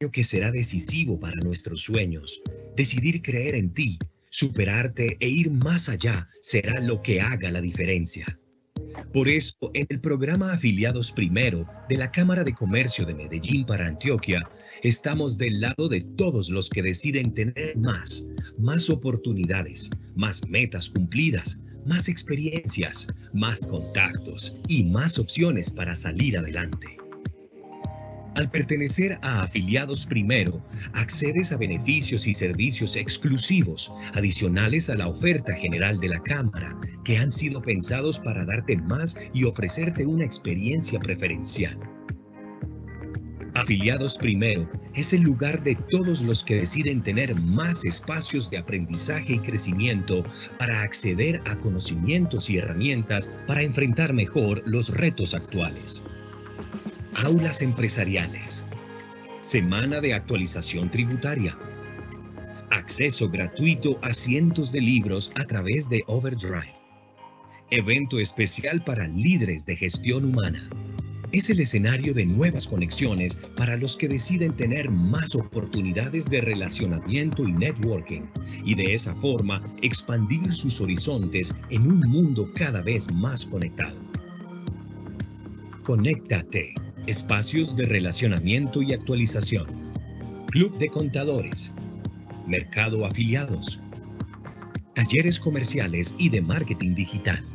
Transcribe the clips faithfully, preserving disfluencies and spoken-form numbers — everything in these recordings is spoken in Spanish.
que será decisivo para nuestros sueños. Decidir creer en ti, superarte e ir más allá será lo que haga la diferencia. Por eso, en el programa Afiliados Primero de la Cámara de Comercio de Medellín para Antioquia, estamos del lado de todos los que deciden tener más, más oportunidades, más metas cumplidas, más experiencias, más contactos y más opciones para salir adelante. Al pertenecer a Afiliados Primero, accedes a beneficios y servicios exclusivos adicionales a la oferta general de la Cámara, que han sido pensados para darte más y ofrecerte una experiencia preferencial. Afiliados Primero es el lugar de todos los que deciden tener más espacios de aprendizaje y crecimiento para acceder a conocimientos y herramientas para enfrentar mejor los retos actuales. Aulas empresariales. Semana de actualización tributaria. Acceso gratuito a cientos de libros a través de Overdrive. Evento especial para líderes de gestión humana. Es el escenario de nuevas conexiones para los que deciden tener más oportunidades de relacionamiento y networking, y de esa forma expandir sus horizontes en un mundo cada vez más conectado. Conéctate. Espacios de relacionamiento y actualización. Club de contadores. Mercado afiliados. Talleres comerciales y de marketing digital.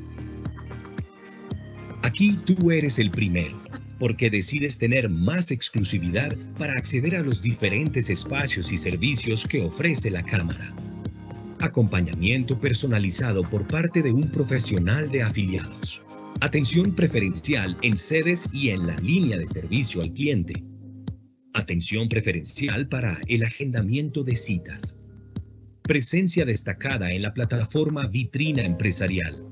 Aquí tú eres el primero, porque decides tener más exclusividad para acceder a los diferentes espacios y servicios que ofrece la Cámara. Acompañamiento personalizado por parte de un profesional de afiliados. Atención preferencial en sedes y en la línea de servicio al cliente. Atención preferencial para el agendamiento de citas. Presencia destacada en la plataforma Vitrina Empresarial.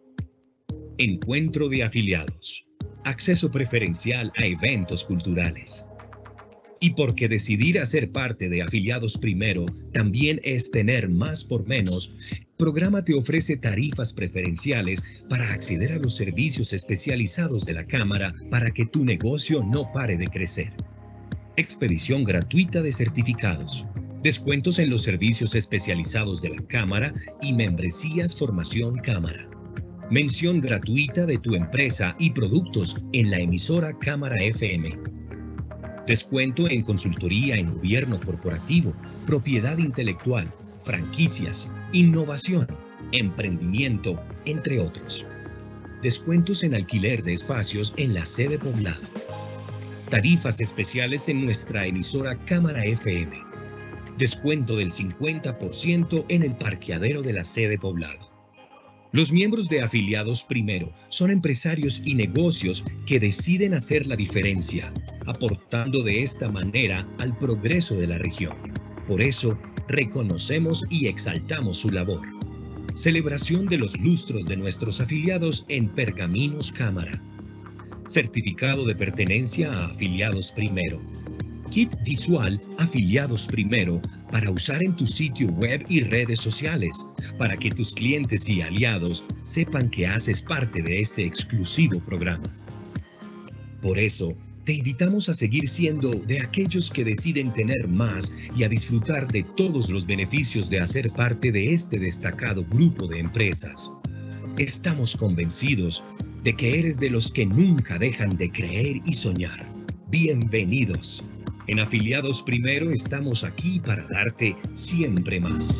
Encuentro de afiliados. Acceso preferencial a eventos culturales. Y porque decidir hacer parte de Afiliados Primero también es tener más por menos, el programa te ofrece tarifas preferenciales para acceder a los servicios especializados de la Cámara para que tu negocio no pare de crecer. Expedición gratuita de certificados. Descuentos en los servicios especializados de la Cámara y membresías Formación Cámara. Mención gratuita de tu empresa y productos en la emisora Cámara F M. Descuento en consultoría en gobierno corporativo, propiedad intelectual, franquicias, innovación, emprendimiento, entre otros. Descuentos en alquiler de espacios en la sede poblada. Tarifas especiales en nuestra emisora Cámara F M. Descuento del cincuenta por ciento en el parqueadero de la sede poblada. Los miembros de Afiliados Primero son empresarios y negocios que deciden hacer la diferencia, aportando de esta manera al progreso de la región. Por eso, reconocemos y exaltamos su labor. Celebración de los lustros de nuestros afiliados en Pergaminos Cámara. Certificado de pertenencia a Afiliados Primero. Kit visual Afiliados Primero para usar en tu sitio web y redes sociales, para que tus clientes y aliados sepan que haces parte de este exclusivo programa. Por eso, te invitamos a seguir siendo de aquellos que deciden tener más y a disfrutar de todos los beneficios de hacer parte de este destacado grupo de empresas. Estamos convencidos de que eres de los que nunca dejan de creer y soñar. Bienvenidos. En Afiliados Primero estamos aquí para darte siempre más.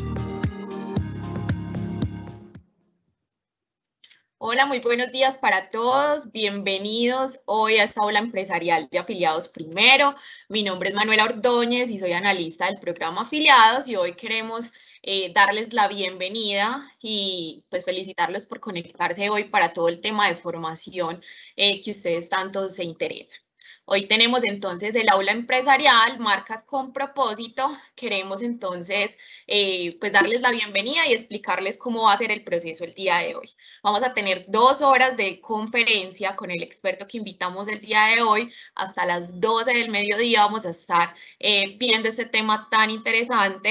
Hola, muy buenos días para todos. Bienvenidos hoy a esta aula empresarial de Afiliados Primero. Mi nombre es Manuela Ordóñez y soy analista del programa Afiliados y hoy queremos eh, darles la bienvenida y pues felicitarlos por conectarse hoy para todo el tema de formación eh, que ustedes tanto se interesan. Hoy tenemos entonces el aula empresarial, marcas con propósito. Queremos entonces eh, pues darles la bienvenida y explicarles cómo va a ser el proceso el día de hoy. Vamos a tener dos horas de conferencia con el experto que invitamos el día de hoy. Hasta las doce del mediodía vamos a estar eh, viendo este tema tan interesante.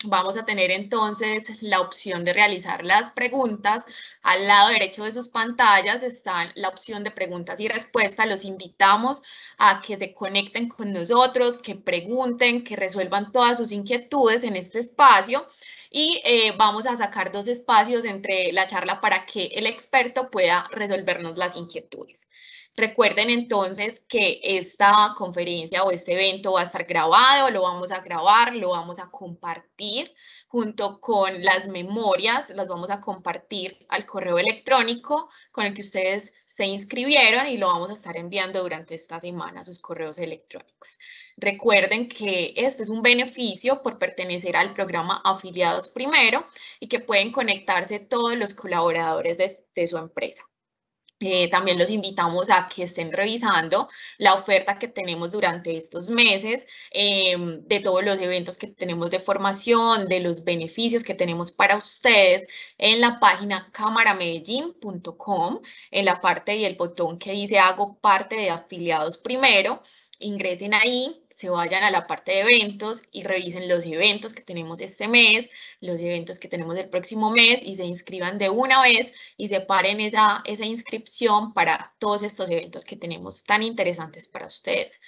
vamos a tener entonces la opción de realizar las preguntas. Al lado derecho de sus pantallas está la opción de preguntas y respuestas. Los invitamos a que se conecten con nosotros, que pregunten, que resuelvan todas sus inquietudes en este espacio. Y eh, vamos a sacar dos espacios entre la charla para que el experto pueda resolvernos las inquietudes. Recuerden entonces que esta conferencia o este evento va a estar grabado, lo vamos a grabar, lo vamos a compartir junto con las memorias, las vamos a compartir al correo electrónico con el que ustedes se inscribieron y lo vamos a estar enviando durante esta semana a sus correos electrónicos. Recuerden que este es un beneficio por pertenecer al programa Afiliados Primero y que pueden conectarse todos los colaboradores de, de su empresa. Eh, también los invitamos a que estén revisando la oferta que tenemos durante estos meses, eh, de todos los eventos que tenemos de formación, de los beneficios que tenemos para ustedes en la página cámara medellín punto com, en la parte y el botón que dice hago parte de Afiliados Primero. Ingresen ahí, se vayan a la parte de eventos y revisen los eventos que tenemos este mes, los eventos que tenemos el próximo mes y se inscriban de una vez y separen esa, esa inscripción para todos estos eventos que tenemos tan interesantes para ustedes.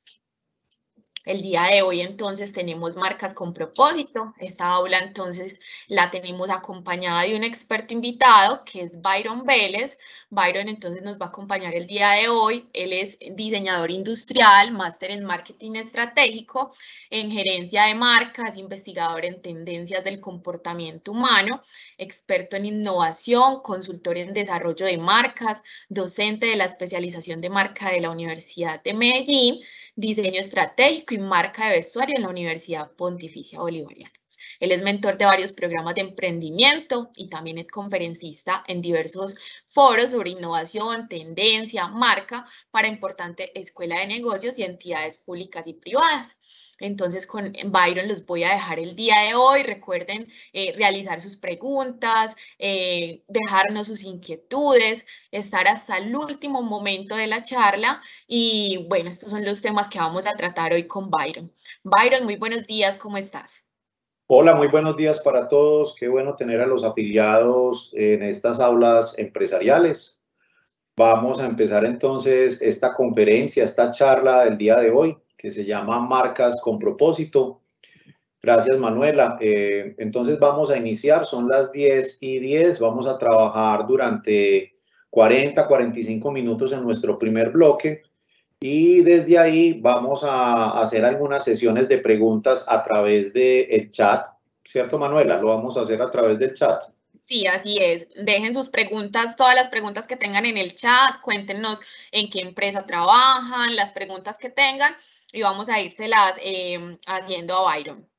El día de hoy entonces tenemos marcas con propósito. Esta aula entonces la tenemos acompañada de un experto invitado que es Byron Vélez. Byron entonces nos va a acompañar el día de hoy. Él es diseñador industrial, máster en marketing estratégico, en gerencia de marcas, investigador en tendencias del comportamiento humano, experto en innovación, consultor en desarrollo de marcas, docente de la especialización de marca de la Universidad de Medellín, diseño estratégico y marca de vestuario en la Universidad Pontificia Bolivariana. Él es mentor de varios programas de emprendimiento y también es conferencista en diversos foros sobre innovación, tendencia, marca para importante escuela de negocios y entidades públicas y privadas. Entonces, con Byron los voy a dejar el día de hoy. Recuerden eh, realizar sus preguntas, eh, dejarnos sus inquietudes, estar hasta el último momento de la charla. Y bueno, estos son los temas que vamos a tratar hoy con Byron. Byron, muy buenos días, ¿cómo estás? Hola, muy buenos días para todos. Qué bueno tener a los afiliados en estas aulas empresariales. Vamos a empezar entonces esta conferencia, esta charla del día de hoy, que se llama Marcas con Propósito. Gracias, Manuela. Eh, entonces vamos a iniciar, son las diez y diez. Vamos a trabajar durante cuarenta, cuarenta y cinco minutos en nuestro primer bloque. Y desde ahí vamos a hacer algunas sesiones de preguntas a través del chat, ¿cierto, Manuela? Lo vamos a hacer a través del chat. Sí, así es. Dejen sus preguntas, todas las preguntas que tengan en el chat, cuéntenos en qué empresa trabajan, las preguntas que tengan y vamos a írselas eh, haciendo a Byron.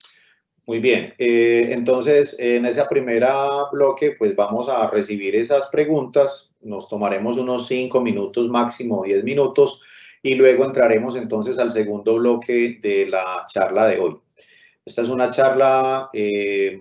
Muy bien, eh, entonces en ese primer bloque pues vamos a recibir esas preguntas, nos tomaremos unos cinco minutos, máximo diez minutos y luego entraremos entonces al segundo bloque de la charla de hoy. Esta es una charla, eh,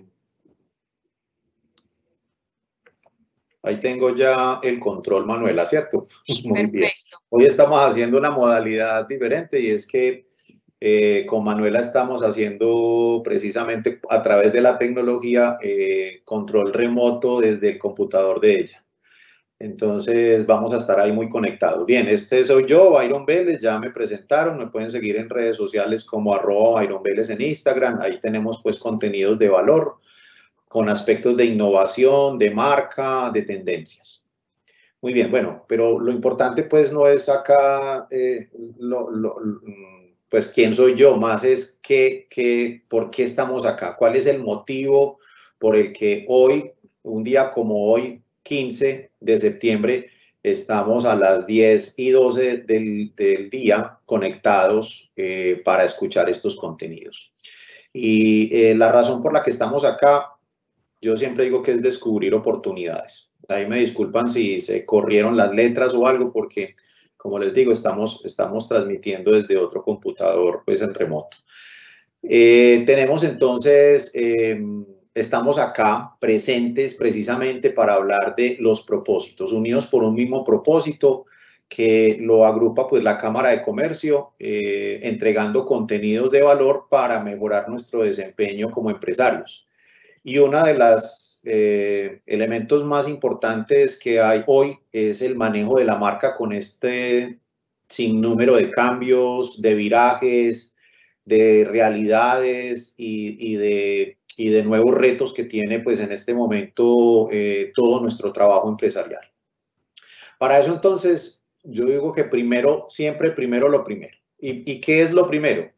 ahí tengo ya el control, Manuela, ¿cierto? Sí, muy perfecto. bien. Hoy estamos haciendo una modalidad diferente y es que Eh, con Manuela estamos haciendo precisamente a través de la tecnología eh, control remoto desde el computador de ella. Entonces vamos a estar ahí muy conectados. Bien, este soy yo, Byron Vélez, ya me presentaron, me pueden seguir en redes sociales como arroba Byron Vélez en Instagram, ahí tenemos pues contenidos de valor con aspectos de innovación, de marca, de tendencias. Muy bien, bueno, pero lo importante pues no es acá eh, lo, lo, lo pues quién soy yo, más es que, que, por qué estamos acá, cuál es el motivo por el que hoy, un día como hoy, quince de septiembre, estamos a las diez y doce del, del día conectados eh, para escuchar estos contenidos. Y eh, la razón por la que estamos acá, yo siempre digo que es descubrir oportunidades. Ahí me disculpan si se corrieron las letras o algo, porque como les digo, estamos, estamos transmitiendo desde otro computador, pues en remoto. Eh, tenemos entonces, eh, estamos acá presentes precisamente para hablar de los propósitos, unidos por un mismo propósito, que lo agrupa pues la Cámara de Comercio, eh, entregando contenidos de valor para mejorar nuestro desempeño como empresarios. Y uno de los eh, elementos más importantes que hay hoy es el manejo de la marca con este sinnúmero de cambios, de virajes, de realidades y, y, de, y de nuevos retos que tiene pues en este momento eh, todo nuestro trabajo empresarial. Para eso entonces yo digo que primero, siempre primero lo primero. ¿Y, y qué es lo primero?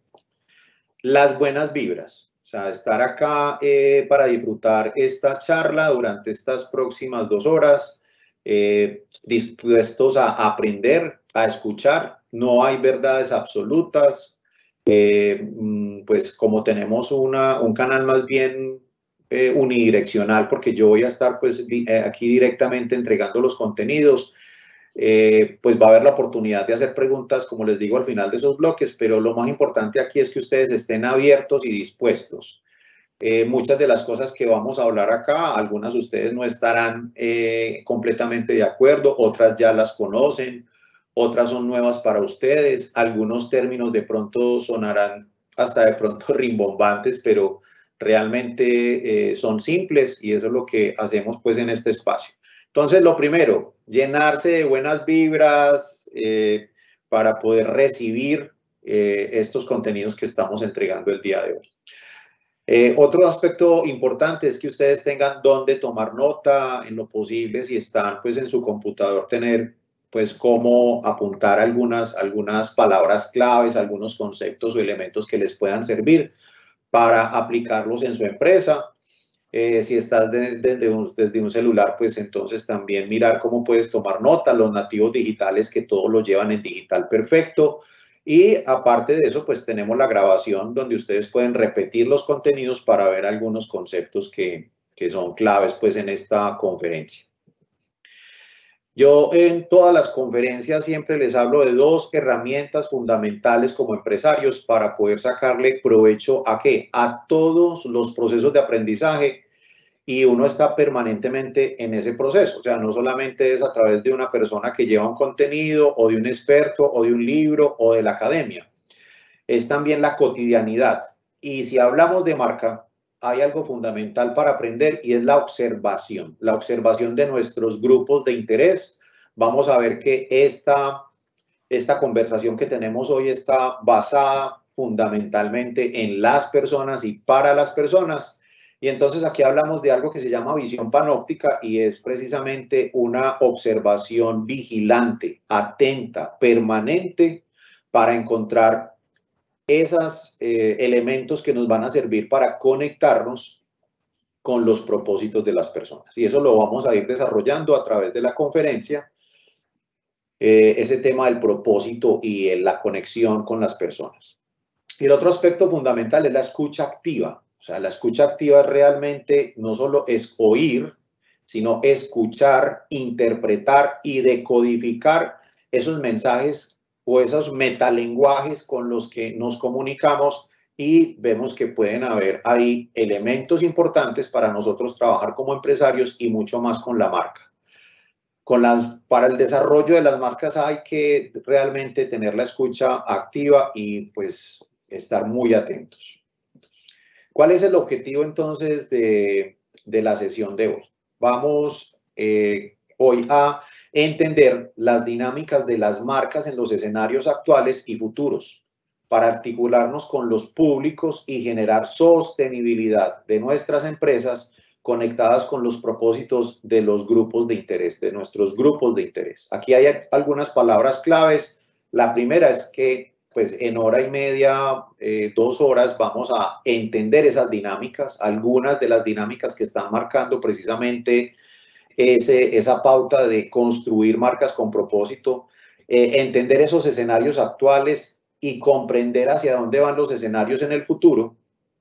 Las buenas vibras. O sea, estar acá eh, para disfrutar esta charla durante estas próximas dos horas, eh, dispuestos a aprender, a escuchar. No hay verdades absolutas. Eh, pues como tenemos una, un canal más bien eh, unidireccional, porque yo voy a estar pues di, eh, aquí directamente entregando los contenidos, Eh, pues va a haber la oportunidad de hacer preguntas, como les digo, al final de esos bloques, pero lo más importante aquí es que ustedes estén abiertos y dispuestos. Eh, muchas de las cosas que vamos a hablar acá, algunas de ustedes no estarán eh, completamente de acuerdo, otras ya las conocen, otras son nuevas para ustedes, algunos términos de pronto sonarán hasta de pronto rimbombantes, pero realmente eh, son simples y eso es lo que hacemos pues en este espacio. Entonces, lo primero, llenarse de buenas vibras eh, para poder recibir eh, estos contenidos que estamos entregando el día de hoy. Eh, otro aspecto importante es que ustedes tengan dónde tomar nota, en lo posible, si están pues en su computador, tener pues cómo apuntar algunas, algunas palabras claves, algunos conceptos o elementos que les puedan servir para aplicarlos en su empresa. Eh, si estás de, de, de un, desde un celular, pues entonces también mirar cómo puedes tomar nota, los nativos digitales que todos lo llevan en digital perfecto. Y aparte de eso, pues tenemos la grabación donde ustedes pueden repetir los contenidos para ver algunos conceptos que, que son claves pues en esta conferencia. Yo en todas las conferencias siempre les hablo de dos herramientas fundamentales como empresarios para poder sacarle provecho a ¿qué? A todos los procesos de aprendizaje, y uno está permanentemente en ese proceso. O sea, no solamente es a través de una persona que lleva un contenido o de un experto o de un libro o de la academia. Es también la cotidianidad. Y si hablamos de marca, hay algo fundamental para aprender y es la observación, la observación de nuestros grupos de interés. Vamos a ver que esta, esta conversación que tenemos hoy está basada fundamentalmente en las personas y para las personas. Y entonces aquí hablamos de algo que se llama visión panóptica y es precisamente una observación vigilante, atenta, permanente para encontrar esos eh, elementos que nos van a servir para conectarnos con los propósitos de las personas. Y eso lo vamos a ir desarrollando a través de la conferencia, eh, ese tema del propósito y eh, la conexión con las personas. Y el otro aspecto fundamental es la escucha activa. O sea, la escucha activa realmente no solo es oír, sino escuchar, interpretar y decodificar esos mensajes o esos metalenguajes con los que nos comunicamos, y vemos que pueden haber ahí elementos importantes para nosotros trabajar como empresarios y mucho más con la marca. Con las, para el desarrollo de las marcas hay que realmente tener la escucha activa y pues estar muy atentos. ¿Cuál es el objetivo entonces de, de la sesión de hoy? Vamos eh, hoy a entender las dinámicas de las marcas en los escenarios actuales y futuros para articularnos con los públicos y generar sostenibilidad de nuestras empresas conectadas con los propósitos de los grupos de interés, de nuestros grupos de interés. Aquí hay algunas palabras claves. La primera es que pues en hora y media, eh, dos horas, vamos a entender esas dinámicas, algunas de las dinámicas que están marcando precisamente ese, esa pauta de construir marcas con propósito, eh, entender esos escenarios actuales y comprender hacia dónde van los escenarios en el futuro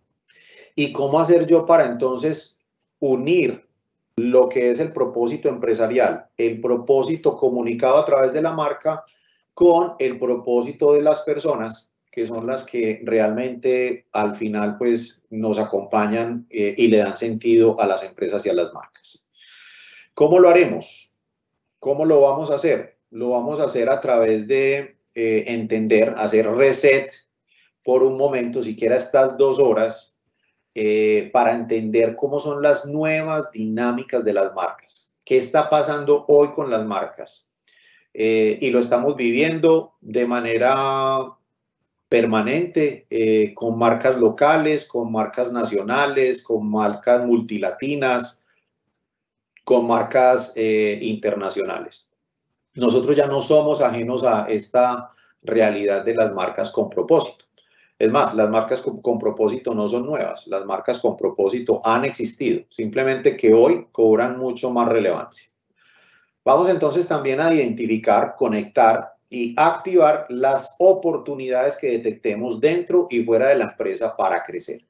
y cómo hacer yo para entonces unir lo que es el propósito empresarial, el propósito comunicado a través de la marca, con el propósito de las personas, que son las que realmente al final pues nos acompañan eh, y le dan sentido a las empresas y a las marcas. ¿Cómo lo haremos? ¿Cómo lo vamos a hacer? lo vamos a hacer a través de eh, entender, hacer reset por un momento, siquiera estas dos horas, eh, para entender cómo son las nuevas dinámicas de las marcas. ¿Qué está pasando hoy con las marcas? Eh, y lo estamos viviendo de manera permanente, eh, con marcas locales, con marcas nacionales, con marcas multilatinas, con marcas eh, internacionales. Nosotros ya no somos ajenos a esta realidad de las marcas con propósito. Es más, las marcas con, con propósito no son nuevas, las marcas con propósito han existido, simplemente que hoy cobran mucho más relevancia. Vamos entonces también a identificar, conectar y activar las oportunidades que detectemos dentro y fuera de la empresa para crecer.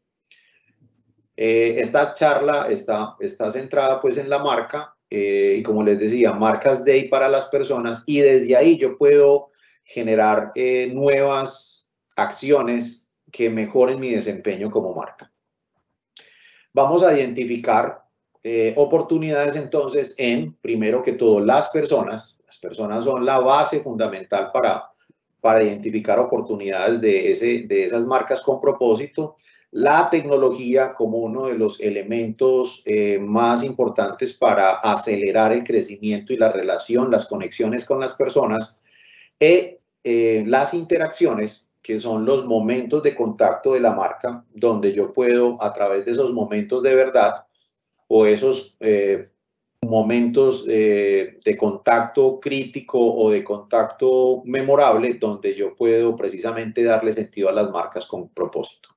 Eh, esta charla está, está centrada pues en la marca eh, y como les decía, Marcas Day para las personas, y desde ahí yo puedo generar eh, nuevas acciones que mejoren mi desempeño como marca. Vamos a identificar eh, oportunidades entonces en, primero que todo, las personas. Las personas son la base fundamental para, para identificar oportunidades de, ese, de esas marcas con propósito. La tecnología como uno de los elementos eh, más importantes para acelerar el crecimiento y la relación, las conexiones con las personas, y eh, las interacciones, que son los momentos de contacto de la marca, donde yo puedo, a través de esos momentos de verdad, o esos eh, momentos eh, de contacto crítico o de contacto memorable, donde yo puedo precisamente darle sentido a las marcas con propósito.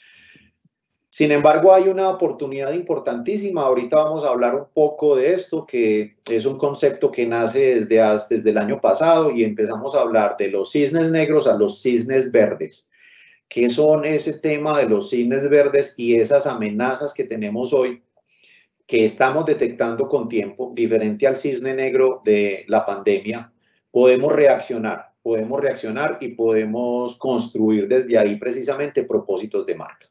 Sin embargo, hay una oportunidad importantísima. Ahorita vamos a hablar un poco de esto, que es un concepto que nace desde, desde el año pasado, y empezamos a hablar de los cisnes negros a los cisnes verdes. ¿Qué son ese tema de los cisnes verdes y esas amenazas que tenemos hoy, que estamos detectando con tiempo, diferente al cisne negro de la pandemia? Podemos reaccionar, podemos reaccionar y podemos construir desde ahí precisamente propósitos de marca.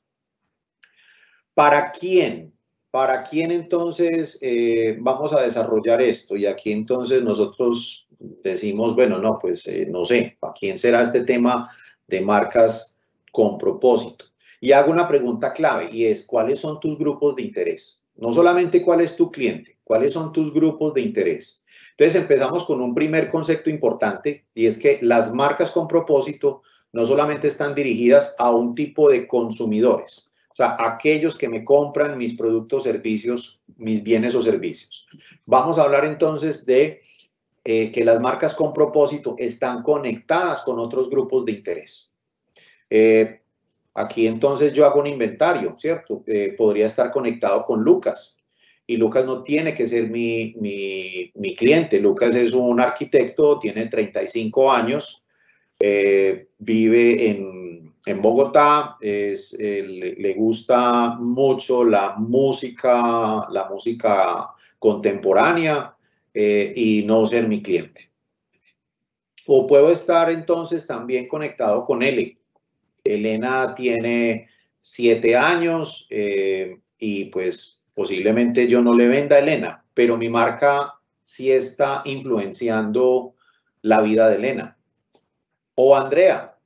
¿Para quién? ¿Para quién entonces eh, vamos a desarrollar esto? Y aquí entonces nosotros decimos, bueno, no, pues eh, no sé, ¿para quién será este tema de marcas con propósito? Y hago una pregunta clave, y es, ¿cuáles son tus grupos de interés? No solamente cuál es tu cliente, ¿cuáles son tus grupos de interés? Entonces empezamos con un primer concepto importante, y es que las marcas con propósito no solamente están dirigidas a un tipo de consumidores, o sea, aquellos que me compran mis productos, servicios, mis bienes o servicios. Vamos a hablar entonces de eh, que las marcas con propósito están conectadas con otros grupos de interés. Eh, aquí entonces yo hago un inventario, ¿cierto? Eh, podría estar conectado con Lucas, y Lucas no tiene que ser mi, mi, mi cliente. Lucas es un arquitecto, tiene treinta y cinco años, eh, vive en, en Bogotá, es, eh, le, le gusta mucho la música, la música contemporánea, eh, y no ser mi cliente. O puedo estar entonces también conectado con L. Elena tiene siete años eh, y pues posiblemente yo no le venda a Elena, pero mi marca sí está influenciando la vida de Elena. O Andrea,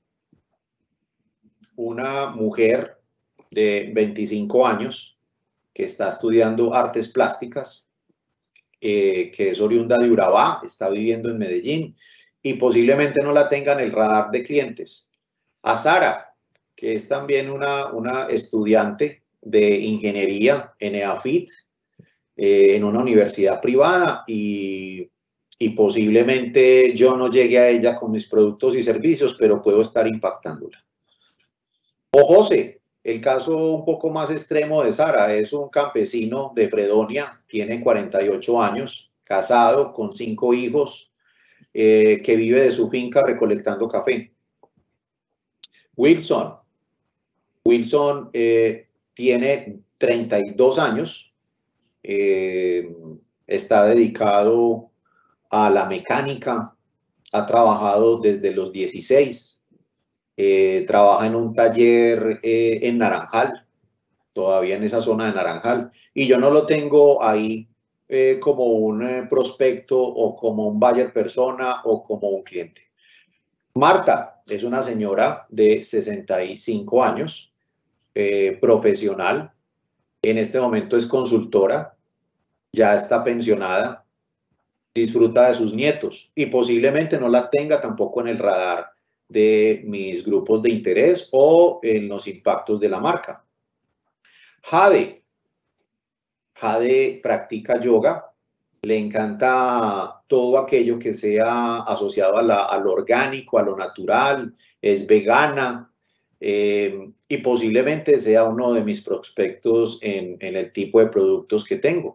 una mujer de veinticinco años que está estudiando artes plásticas, eh, que es oriunda de Urabá, está viviendo en Medellín y posiblemente no la tenga en el radar de clientes. A Sara, que es también una, una estudiante de ingeniería en E A F I T, eh, en una universidad privada, y, y posiblemente yo no llegue a ella con mis productos y servicios, pero puedo estar impactándola. O José, el caso un poco más extremo de Sara, es un campesino de Fredonia, tiene cuarenta y ocho años, casado con cinco hijos, eh, que vive de su finca recolectando café. Wilson, Wilson eh, tiene treinta y dos años, eh, está dedicado a la mecánica, ha trabajado desde los dieciséis, eh, trabaja en un taller eh, en Naranjal, todavía en esa zona de Naranjal, y yo no lo tengo ahí eh, como un eh, prospecto o como un buyer persona o como un cliente. Marta es una señora de sesenta y cinco años, eh, profesional, en este momento es consultora, ya está pensionada, disfruta de sus nietos y posiblemente no la tenga tampoco en el radar de mis grupos de interés o en los impactos de la marca. Jade. Jade practica yoga, le encanta todo aquello que sea asociado a, la, a lo orgánico, a lo natural, es vegana eh, y posiblemente sea uno de mis prospectos en, en el tipo de productos que tengo.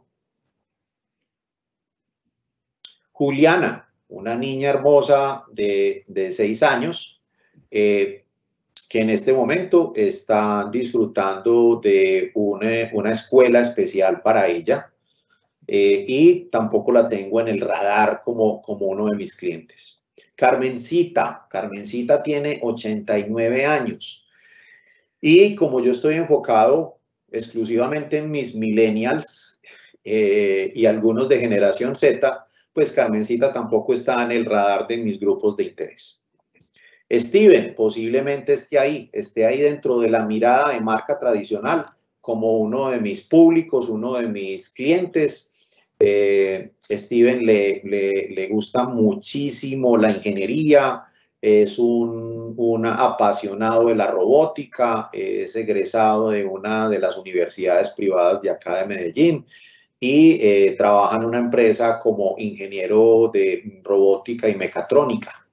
Juliana, una niña hermosa de, de seis años, eh, que en este momento está disfrutando de una, una escuela especial para ella eh, y tampoco la tengo en el radar como, como uno de mis clientes. Carmencita, Carmencita tiene ochenta y nueve años y como yo estoy enfocado exclusivamente en mis millennials eh, y algunos de generación Z, pues Carmencita tampoco está en el radar de mis grupos de interés. Steven posiblemente esté ahí, esté ahí dentro de la mirada de marca tradicional como uno de mis públicos, uno de mis clientes. Eh, Steven le, le, le gusta muchísimo la ingeniería, es un, un apasionado de la robótica, es egresado de una de las universidades privadas de acá de Medellín y eh, trabaja en una empresa como ingeniero de robótica y mecatrónica.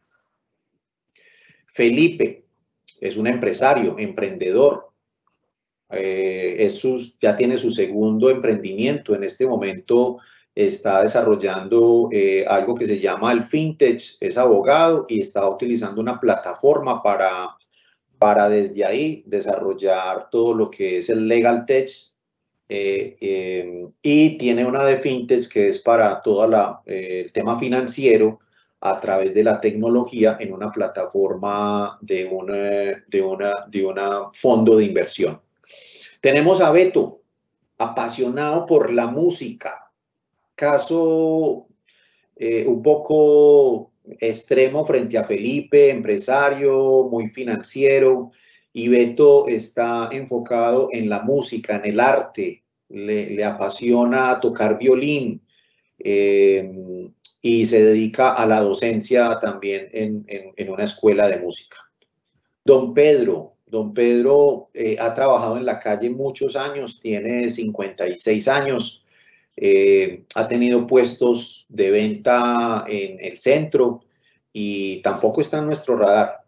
Felipe es un empresario, emprendedor, eh, es sus, ya tiene su segundo emprendimiento, en este momento está desarrollando eh, algo que se llama el FinTech, es abogado y está utilizando una plataforma para, para desde ahí desarrollar todo lo que es el Legal Tech eh, eh, y tiene una de FinTech que es para todo la, eh, el tema financiero a través de la tecnología en una plataforma de una, de una, de una fondo de inversión. Tenemos a Beto, apasionado por la música, caso eh, un poco extremo frente a Felipe, empresario, muy financiero, y Beto está enfocado en la música, en el arte, le, le apasiona tocar violín eh, y se dedica a la docencia también en, en, en una escuela de música. Don Pedro, Don Pedro eh, ha trabajado en la calle muchos años, tiene cincuenta y seis años, eh, ha tenido puestos de venta en el centro y tampoco está en nuestro radar.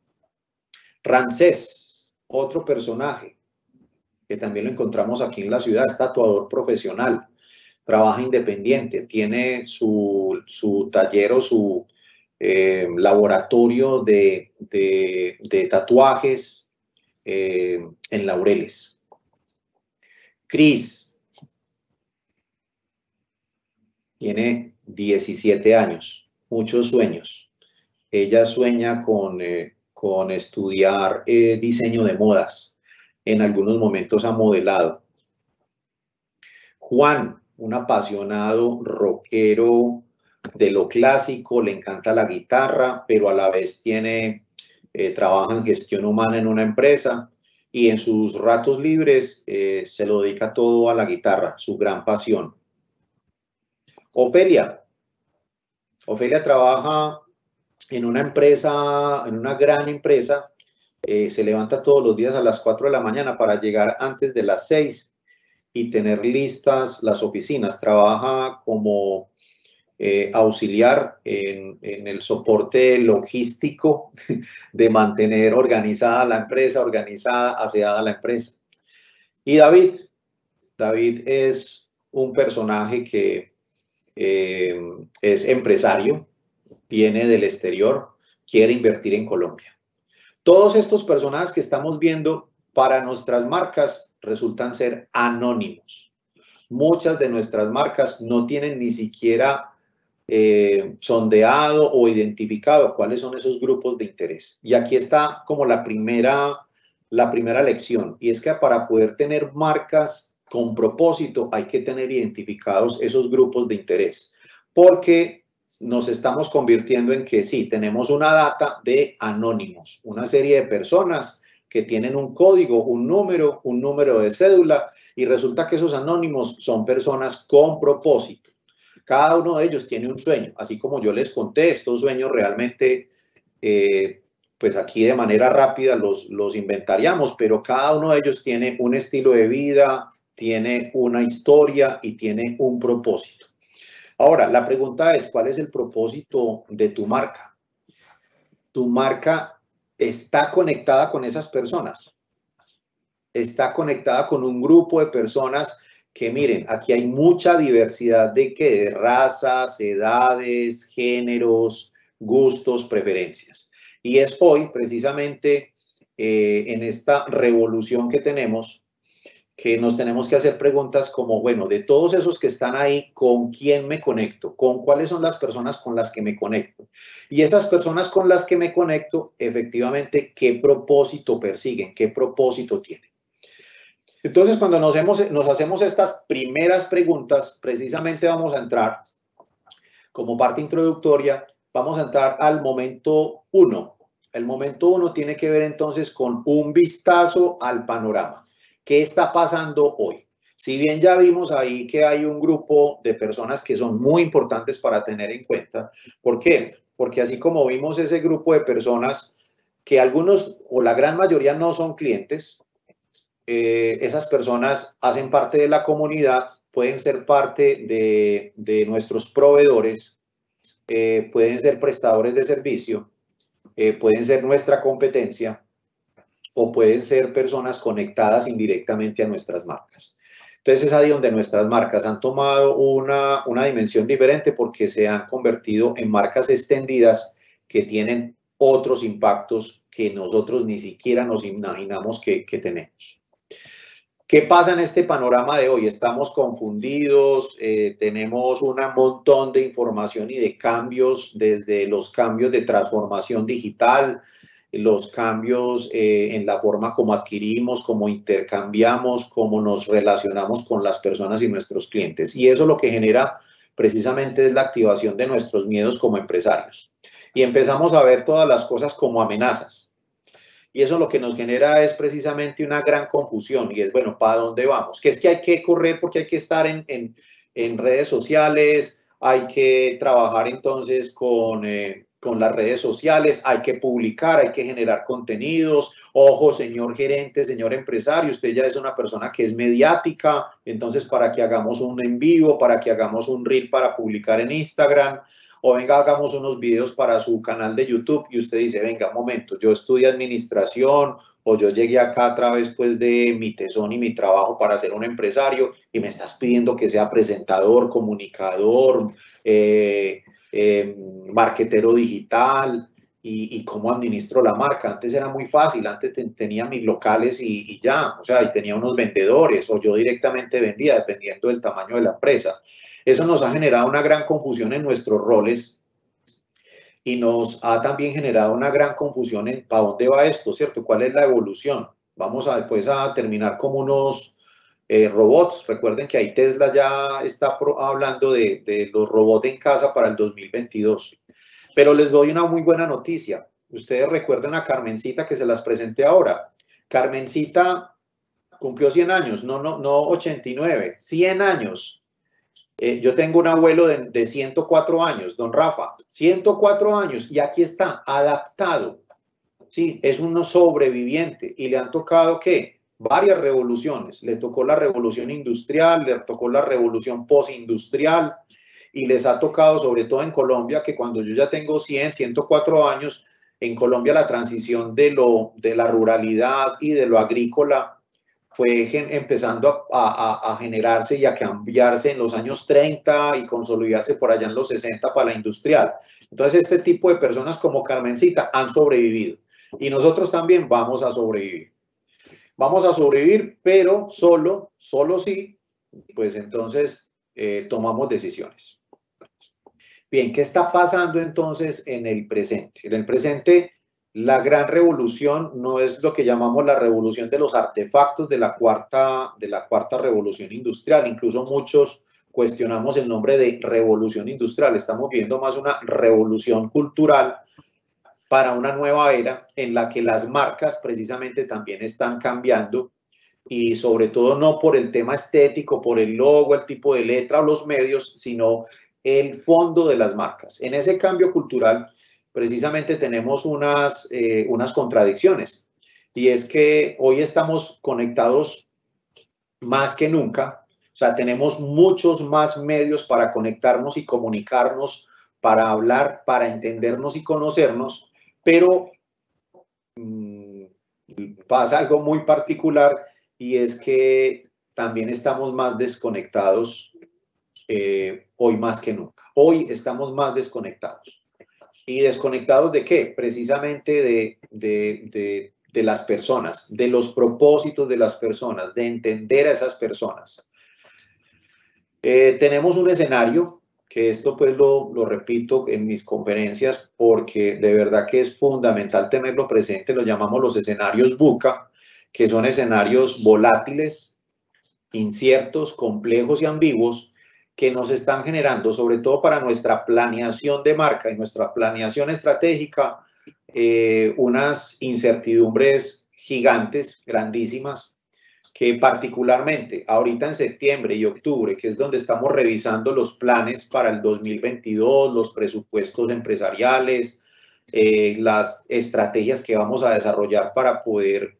Ramsés, otro personaje que también lo encontramos aquí en la ciudad, es tatuador profesional, trabaja independiente, tiene su, su taller o su eh, laboratorio de, de, de tatuajes eh, en Laureles. Cris tiene diecisiete años, muchos sueños. Ella sueña con, eh, con estudiar eh, diseño de modas. En algunos momentos ha modelado. Juan, un apasionado rockero de lo clásico, le encanta la guitarra, pero a la vez tiene, eh, trabaja en gestión humana en una empresa y en sus ratos libres eh, se lo dedica todo a la guitarra, su gran pasión. Ofelia. Ofelia trabaja en una empresa, en una gran empresa, eh, se levanta todos los días a las cuatro de la mañana para llegar antes de las seis y tener listas las oficinas. Trabaja como eh, auxiliar en, en el soporte logístico de mantener organizada la empresa, organizada, aseada la empresa. Y David, David es un personaje que eh, es empresario, viene del exterior, quiere invertir en Colombia. Todos estos personajes que estamos viendo para nuestras marcas resultan ser anónimos. Muchas de nuestras marcas no tienen ni siquiera eh, sondeado o identificado cuáles son esos grupos de interés. Y aquí está como la primera, la primera lección, y es que para poder tener marcas con propósito, hay que tener identificados esos grupos de interés, porque nos estamos convirtiendo en que sí, tenemos una data de anónimos, una serie de personas que tienen un código, un número, un número de cédula, y resulta que esos anónimos son personas con propósito. Cada uno de ellos tiene un sueño, así como yo les conté, estos sueños realmente, eh, pues aquí de manera rápida los, los inventariamos, pero cada uno de ellos tiene un estilo de vida, tiene una historia y tiene un propósito. Ahora, la pregunta es, ¿cuál es el propósito de tu marca? ¿Tu marca está conectada con esas personas? Está conectada con un grupo de personas que, miren, aquí hay mucha diversidad de, ¿qué? De razas, edades, géneros, gustos, preferencias. Y es hoy, precisamente, eh, en esta revolución que tenemos, que nos tenemos que hacer preguntas como, bueno, de todos esos que están ahí, ¿con quién me conecto? ¿Con cuáles son las personas con las que me conecto? Y esas personas con las que me conecto, efectivamente, ¿qué propósito persiguen? ¿Qué propósito tienen? Entonces, cuando nos, hemos, nos hacemos estas primeras preguntas, precisamente vamos a entrar, como parte introductoria, vamos a entrar al momento uno. El momento uno tiene que ver entonces con un vistazo al panorama. ¿Qué está pasando hoy? Si bien ya vimos ahí que hay un grupo de personas que son muy importantes para tener en cuenta. ¿Por qué? Porque así como vimos ese grupo de personas que algunos o la gran mayoría no son clientes, eh, esas personas hacen parte de la comunidad, pueden ser parte de, de nuestros proveedores, eh, pueden ser prestadores de servicio, eh, pueden ser nuestra competencia, o pueden ser personas conectadas indirectamente a nuestras marcas. Entonces es ahí donde nuestras marcas han tomado una, una dimensión diferente porque se han convertido en marcas extendidas que tienen otros impactos que nosotros ni siquiera nos imaginamos que, que tenemos. ¿Qué pasa en este panorama de hoy? Estamos confundidos, eh, tenemos un montón de información y de cambios, desde los cambios de transformación digital, los cambios eh, en la forma como adquirimos, como intercambiamos, cómo nos relacionamos con las personas y nuestros clientes. Y eso lo que genera precisamente es la activación de nuestros miedos como empresarios. Y empezamos a ver todas las cosas como amenazas. Y eso lo que nos genera es precisamente una gran confusión. Y es, bueno, ¿para dónde vamos? Que es que hay que correr porque hay que estar en, en, en redes sociales, hay que trabajar entonces con... Eh, con las redes sociales, hay que publicar, hay que generar contenidos. Ojo, señor gerente, señor empresario, usted ya es una persona que es mediática, entonces para que hagamos un en vivo, para que hagamos un reel para publicar en Instagram, o venga, hagamos unos videos para su canal de YouTube, y usted dice, venga, un momento, yo estudié administración, o yo llegué acá a través pues de mi tesón y mi trabajo para ser un empresario, y me estás pidiendo que sea presentador, comunicador, eh, Eh, marquetero digital y, y cómo administro la marca. Antes era muy fácil, antes te, tenía mis locales y, y ya, o sea, y tenía unos vendedores o yo directamente vendía dependiendo del tamaño de la empresa. Eso nos ha generado una gran confusión en nuestros roles y nos ha también generado una gran confusión en para dónde va esto, ¿cierto? ¿Cuál es la evolución? Vamos a después a terminar como unos Eh, robots. Recuerden que ahí Tesla ya está pro, hablando de, de los robots en casa para el dos mil veintidós. Pero les doy una muy buena noticia. Ustedes recuerdan a Carmencita que se las presenté ahora. Carmencita cumplió cien años, no, no, no ochenta y nueve, cien años. Eh, yo tengo un abuelo de, de ciento cuatro años, don Rafa, ciento cuatro años, y aquí está, adaptado. Sí, es un sobreviviente y le han tocado, ¿qué? Varias revoluciones. Le tocó la revolución industrial, le tocó la revolución postindustrial y les ha tocado, sobre todo en Colombia, que cuando yo ya tengo cien, ciento cuatro años, en Colombia la transición de, lo, de la ruralidad y de lo agrícola fue empezando a, a, a generarse y a cambiarse en los años treinta y consolidarse por allá en los sesenta para la industrial. Entonces este tipo de personas como Carmencita han sobrevivido y nosotros también vamos a sobrevivir. Vamos a sobrevivir, pero solo, solo si, pues entonces eh, tomamos decisiones. Bien, ¿qué está pasando entonces en el presente? En el presente, la gran revolución no es lo que llamamos la revolución de los artefactos de la cuarta, de la cuarta revolución industrial. Incluso muchos cuestionamos el nombre de revolución industrial. Estamos viendo más una revolución cultural para una nueva era en la que las marcas precisamente también están cambiando, y sobre todo no por el tema estético, por el logo, el tipo de letra o los medios, sino el fondo de las marcas. En ese cambio cultural precisamente tenemos unas, eh, unas contradicciones, y es que hoy estamos conectados más que nunca. O sea, tenemos muchos más medios para conectarnos y comunicarnos, para hablar, para entendernos y conocernos, pero mmm, pasa algo muy particular, y es que también estamos más desconectados eh, hoy más que nunca. Hoy estamos más desconectados. ¿Y desconectados de qué? Precisamente de, de, de, de las personas, de los propósitos de las personas, de entender a esas personas. Eh, tenemos un escenario, que esto pues lo, lo repito en mis conferencias porque de verdad que es fundamental tenerlo presente, lo llamamos los escenarios VUCA, que son escenarios volátiles, inciertos, complejos y ambiguos, que nos están generando, sobre todo para nuestra planeación de marca y nuestra planeación estratégica, eh, unas incertidumbres gigantes, grandísimas, que particularmente ahorita en septiembre y octubre, que es donde estamos revisando los planes para el dos mil veintidós, los presupuestos empresariales, eh, las estrategias que vamos a desarrollar para poder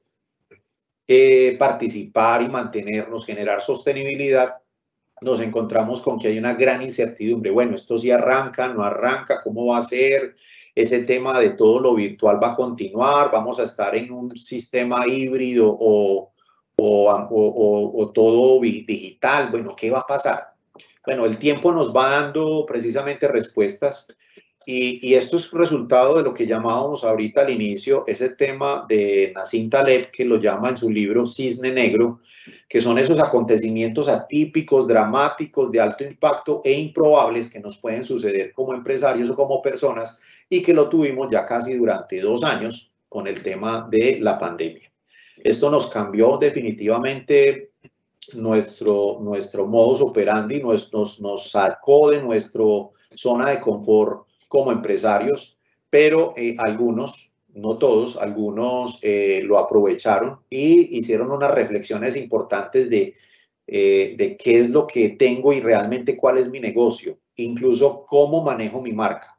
eh, participar y mantenernos, generar sostenibilidad, nos encontramos con que hay una gran incertidumbre. Bueno, esto sí arranca, no arranca, ¿cómo va a ser? Ese tema de todo lo virtual va a continuar, vamos a estar en un sistema híbrido o, o, o, o, o todo digital. Bueno, ¿qué va a pasar? Bueno, el tiempo nos va dando precisamente respuestas, y, y esto es resultado de lo que llamábamos ahorita al inicio, ese tema de Nassim Taleb, que lo llama en su libro Cisne Negro, que son esos acontecimientos atípicos, dramáticos, de alto impacto e improbables que nos pueden suceder como empresarios o como personas, y que lo tuvimos ya casi durante dos años con el tema de la pandemia. Esto nos cambió definitivamente nuestro, nuestro modus operandi, nos, nos, nos sacó de nuestra zona de confort como empresarios, pero eh, algunos, no todos, algunos eh, lo aprovecharon y hicieron unas reflexiones importantes de, eh, de qué es lo que tengo y realmente cuál es mi negocio, incluso cómo manejo mi marca.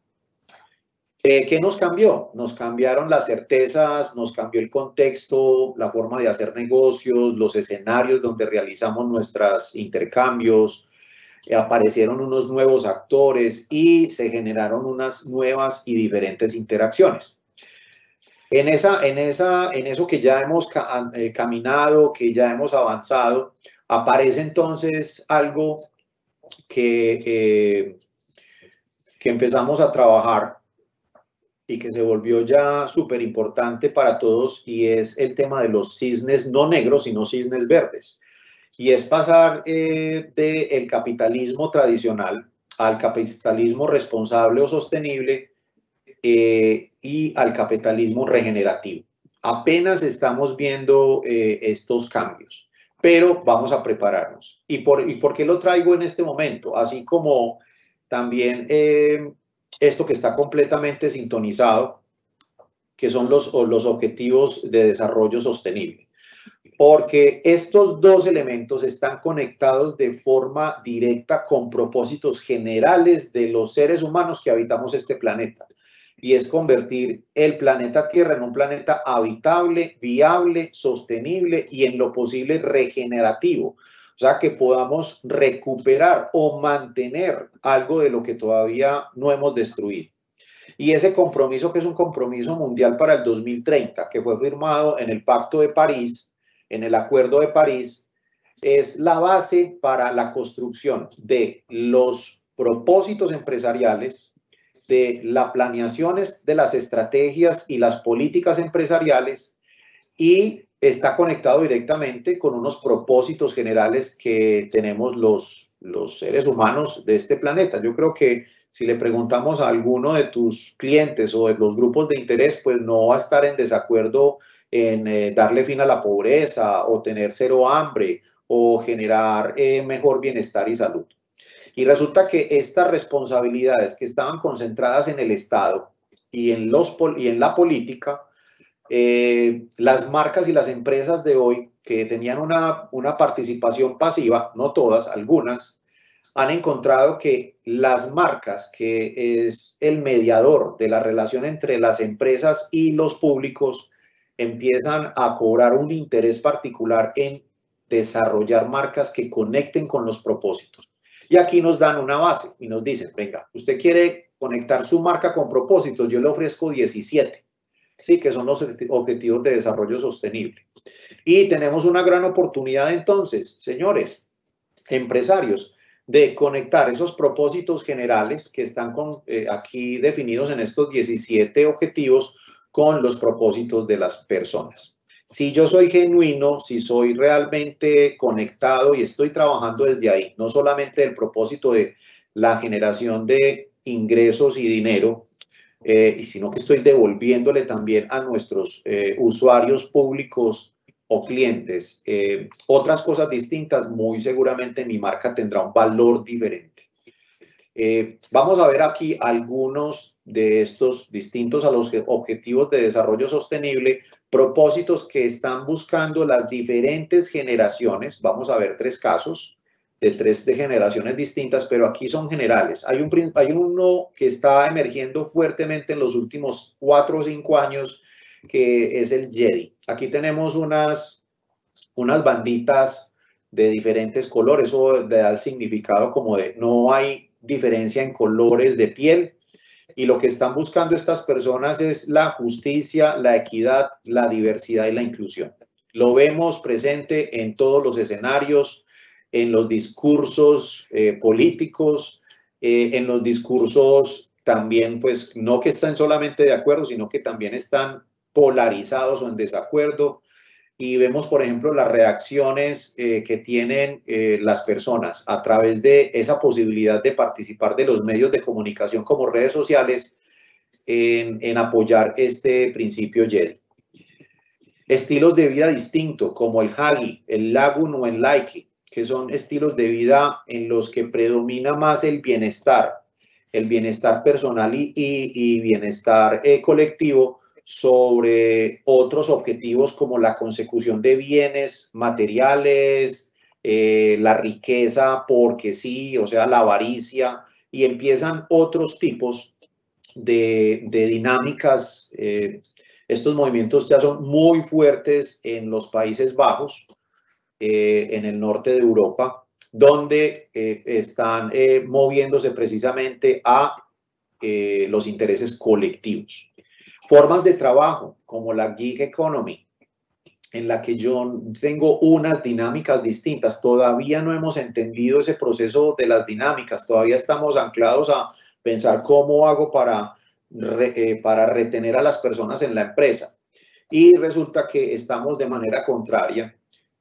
Eh, ¿Qué nos cambió? Nos cambiaron las certezas, nos cambió el contexto, la forma de hacer negocios, los escenarios donde realizamos nuestros intercambios. Aparecieron unos nuevos actores y se generaron unas nuevas y diferentes interacciones. En, esa, en, esa, en eso que ya hemos ca eh, caminado, que ya hemos avanzado, aparece entonces algo que, eh, que empezamos a trabajar y que se volvió ya súper importante para todos, y es el tema de los cisnes no negros, sino cisnes verdes. Y es pasar eh, del capitalismo tradicional al capitalismo responsable o sostenible eh, y al capitalismo regenerativo. Apenas estamos viendo eh, estos cambios, pero vamos a prepararnos. ¿Y por, ¿Y por qué lo traigo en este momento? Así como también eh, esto que está completamente sintonizado, que son los, los objetivos de desarrollo sostenible. Porque estos dos elementos están conectados de forma directa con propósitos generales de los seres humanos que habitamos este planeta. Y es convertir el planeta Tierra en un planeta habitable, viable, sostenible y en lo posible regenerativo. O sea, que podamos recuperar o mantener algo de lo que todavía no hemos destruido. Y ese compromiso, que es un compromiso mundial para el dos mil treinta, que fue firmado en el Pacto de París, en el Acuerdo de París, es la base para la construcción de los propósitos empresariales, de las planeaciones de las estrategias y las políticas empresariales, y está conectado directamente con unos propósitos generales que tenemos los, los seres humanos de este planeta. Yo creo que si le preguntamos a alguno de tus clientes o de los grupos de interés, pues no va a estar en desacuerdo en eh, darle fin a la pobreza o tener cero hambre o generar eh, mejor bienestar y salud. Y resulta que estas responsabilidades que estaban concentradas en el Estado y en, los, y en la política, eh, las marcas y las empresas de hoy que tenían una, una participación pasiva, no todas, algunas, han encontrado que las marcas, que es el mediador de la relación entre las empresas y los públicos, empiezan a cobrar un interés particular en desarrollar marcas que conecten con los propósitos. Y aquí nos dan una base y nos dicen, venga, usted quiere conectar su marca con propósitos, yo le ofrezco diecisiete, ¿sí? Que son los objetivos de desarrollo sostenible. Y tenemos una gran oportunidad entonces, señores, empresarios, de conectar esos propósitos generales que están con, eh, aquí definidos en estos diecisiete objetivos con los propósitos de las personas. Si yo soy genuino, si soy realmente conectado y estoy trabajando desde ahí, no solamente el propósito de la generación de ingresos y dinero, eh, sino que estoy devolviéndole también a nuestros eh, usuarios públicos o clientes eh, otras cosas distintas, muy seguramente mi marca tendrá un valor diferente. Eh, vamos a ver aquí algunos de estos distintos a los objetivos de desarrollo sostenible, propósitos que están buscando las diferentes generaciones. Vamos a ver tres casos de tres de generaciones distintas, pero aquí son generales. Hay, un, hay uno que está emergiendo fuertemente en los últimos cuatro o cinco años, que es el Jedi. Aquí tenemos unas, unas banditas de diferentes colores, o de dar significado como de no hay diferencia en colores de piel, y lo que están buscando estas personas es la justicia, la equidad, la diversidad y la inclusión. Lo vemos presente en todos los escenarios, en los discursos eh, políticos, eh, en los discursos también, pues no que están solamente de acuerdo, sino que también están polarizados o en desacuerdo. Y vemos, por ejemplo, las reacciones eh, que tienen eh, las personas a través de esa posibilidad de participar de los medios de comunicación como redes sociales en, en apoyar este principio Jedi. Estilos de vida distintos como el Hagi, el Lagun o el Laiki, que son estilos de vida en los que predomina más el bienestar, el bienestar personal y, y, y bienestar eh, colectivo, sobre otros objetivos como la consecución de bienes materiales, eh, la riqueza porque sí, o sea, la avaricia, y empiezan otros tipos de, de dinámicas. Eh, estos movimientos ya son muy fuertes en los Países Bajos, eh, en el norte de Europa, donde eh, están eh, moviéndose precisamente a eh, los intereses colectivos. Formas de trabajo como la gig economy, en la que yo tengo unas dinámicas distintas. Todavía no hemos entendido ese proceso de las dinámicas, todavía estamos anclados a pensar cómo hago para, re, eh, para retener a las personas en la empresa. Y resulta que estamos de manera contraria,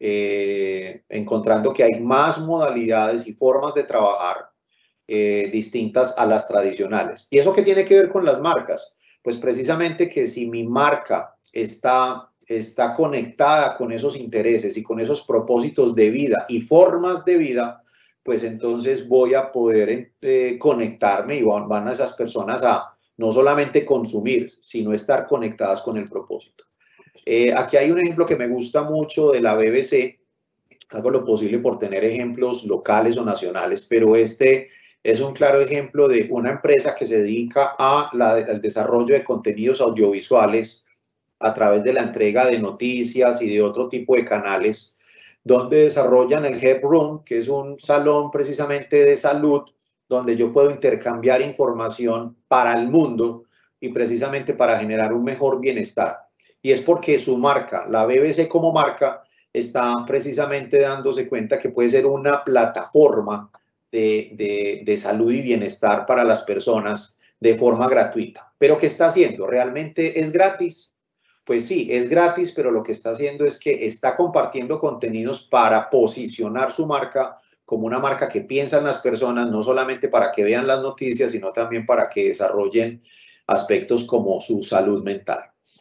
eh, encontrando que hay más modalidades y formas de trabajar eh, distintas a las tradicionales. ¿Y eso qué tiene que ver con las marcas? Pues precisamente que si mi marca está, está conectada con esos intereses y con esos propósitos de vida y formas de vida, pues entonces voy a poder eh, conectarme y van, van a esas personas a no solamente consumir, sino estar conectadas con el propósito. Eh, aquí hay un ejemplo que me gusta mucho de la B B C. Hago lo posible por tener ejemplos locales o nacionales, pero este es un claro ejemplo de una empresa que se dedica a la, al desarrollo de contenidos audiovisuales a través de la entrega de noticias y de otro tipo de canales, donde desarrollan el Health Room, que es un salón precisamente de salud, donde yo puedo intercambiar información para el mundo y precisamente para generar un mejor bienestar. Y es porque su marca, la B B C como marca, está precisamente dándose cuenta que puede ser una plataforma De, de, de salud y bienestar para las personas de forma gratuita. ¿Pero qué está haciendo? ¿Realmente es gratis? Pues sí, es gratis, pero lo que está haciendo es que está compartiendo contenidos para posicionar su marca como una marca que piensa en las personas, no solamente para que vean las noticias, sino también para que desarrollen aspectos como su salud mental.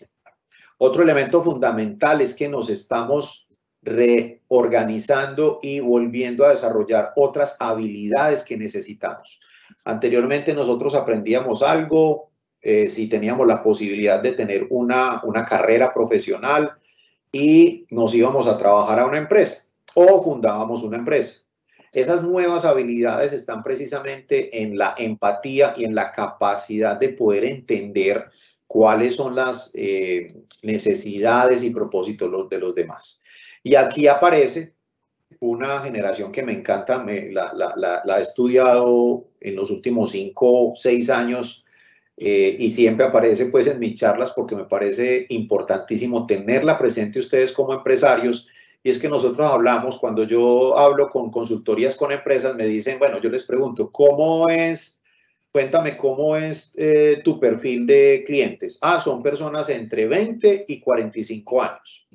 Otro elemento fundamental es que nos estamos reorganizando y volviendo a desarrollar otras habilidades que necesitamos. Anteriormente nosotros aprendíamos algo, eh, si teníamos la posibilidad de tener una, una carrera profesional y nos íbamos a trabajar a una empresa o fundábamos una empresa. Esas nuevas habilidades están precisamente en la empatía y en la capacidad de poder entender cuáles son las eh, necesidades y propósitos de los demás. Y aquí aparece una generación que me encanta, me, la, la, la, la he estudiado en los últimos cinco o seis años eh, y siempre aparece pues en mis charlas porque me parece importantísimo tenerla presente ustedes como empresarios. Y es que nosotros hablamos, cuando yo hablo con consultorías con empresas, me dicen, bueno, yo les pregunto, ¿cómo es, cuéntame cómo es eh, tu perfil de clientes? Ah, son personas entre veinte y cuarenta y cinco años.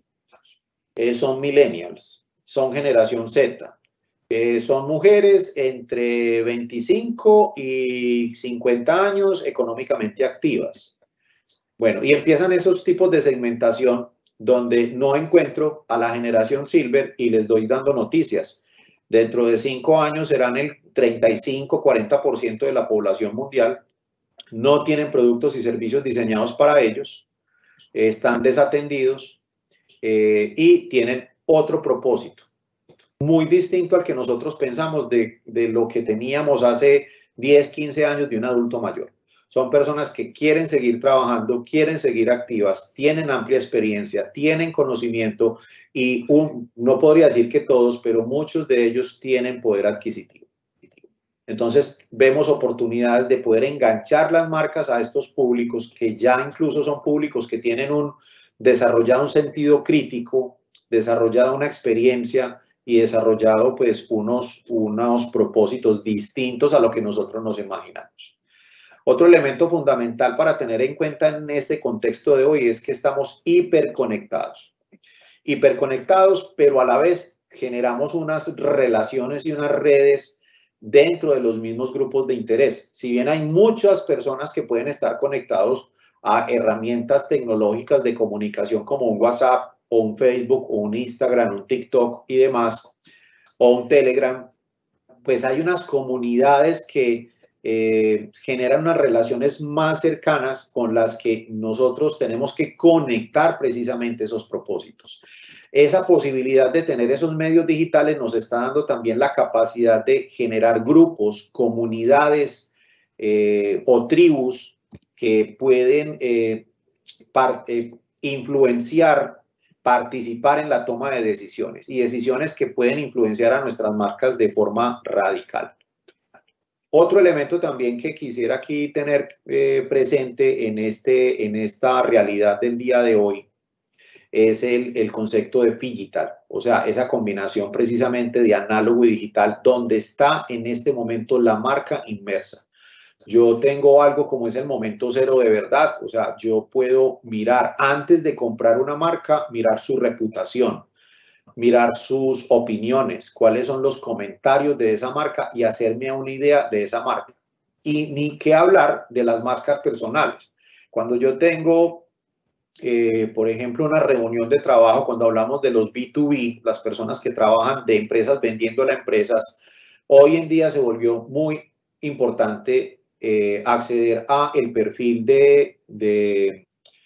Eh, son millennials, son generación Z. Eh, son mujeres entre veinticinco y cincuenta años económicamente activas. Bueno, y empiezan esos tipos de segmentación donde no encuentro a la generación Silver y les doy dando noticias. Dentro de cinco años serán el treinta y cinco, cuarenta por ciento de la población mundial. No tienen productos y servicios diseñados para ellos, están desatendidos eh, y tienen otro propósito, muy distinto al que nosotros pensamos de, de lo que teníamos hace diez, quince años de un adulto mayor. Son personas que quieren seguir trabajando, quieren seguir activas, tienen amplia experiencia, tienen conocimiento y un, no podría decir que todos, pero muchos de ellos tienen poder adquisitivo. Entonces vemos oportunidades de poder enganchar las marcas a estos públicos que ya incluso son públicos que tienen un desarrollado un sentido crítico, desarrollado una experiencia y desarrollado pues unos, unos propósitos distintos a lo que nosotros nos imaginamos. Otro elemento fundamental para tener en cuenta en este contexto de hoy es que estamos hiperconectados. Hiperconectados, pero a la vez generamos unas relaciones y unas redes dentro de los mismos grupos de interés. Si bien hay muchas personas que pueden estar conectados a herramientas tecnológicas de comunicación como un WhatsApp o un Facebook o un Instagram, un TikTok y demás, o un Telegram, pues hay unas comunidades que Eh, generan unas relaciones más cercanas con las que nosotros tenemos que conectar precisamente esos propósitos. Esa posibilidad de tener esos medios digitales nos está dando también la capacidad de generar grupos, comunidades eh, o tribus que pueden eh, parte, influenciar, participar en la toma de decisiones y decisiones que pueden influenciar a nuestras marcas de forma radical. Otro elemento también que quisiera aquí tener eh, presente en, este, en esta realidad del día de hoy es el, el concepto de phygital, o sea, esa combinación precisamente de análogo y digital, donde está en este momento la marca inmersa. Yo tengo algo como es el momento cero de verdad, o sea, yo puedo mirar antes de comprar una marca, mirar su reputación, mirar sus opiniones, cuáles son los comentarios de esa marca y hacerme una idea de esa marca. Y ni qué hablar de las marcas personales. Cuando yo tengo, eh, por ejemplo, una reunión de trabajo, cuando hablamos de los B dos B, las personas que trabajan de empresas vendiendo a empresas, hoy en día se volvió muy importante eh, acceder a el perfil de... de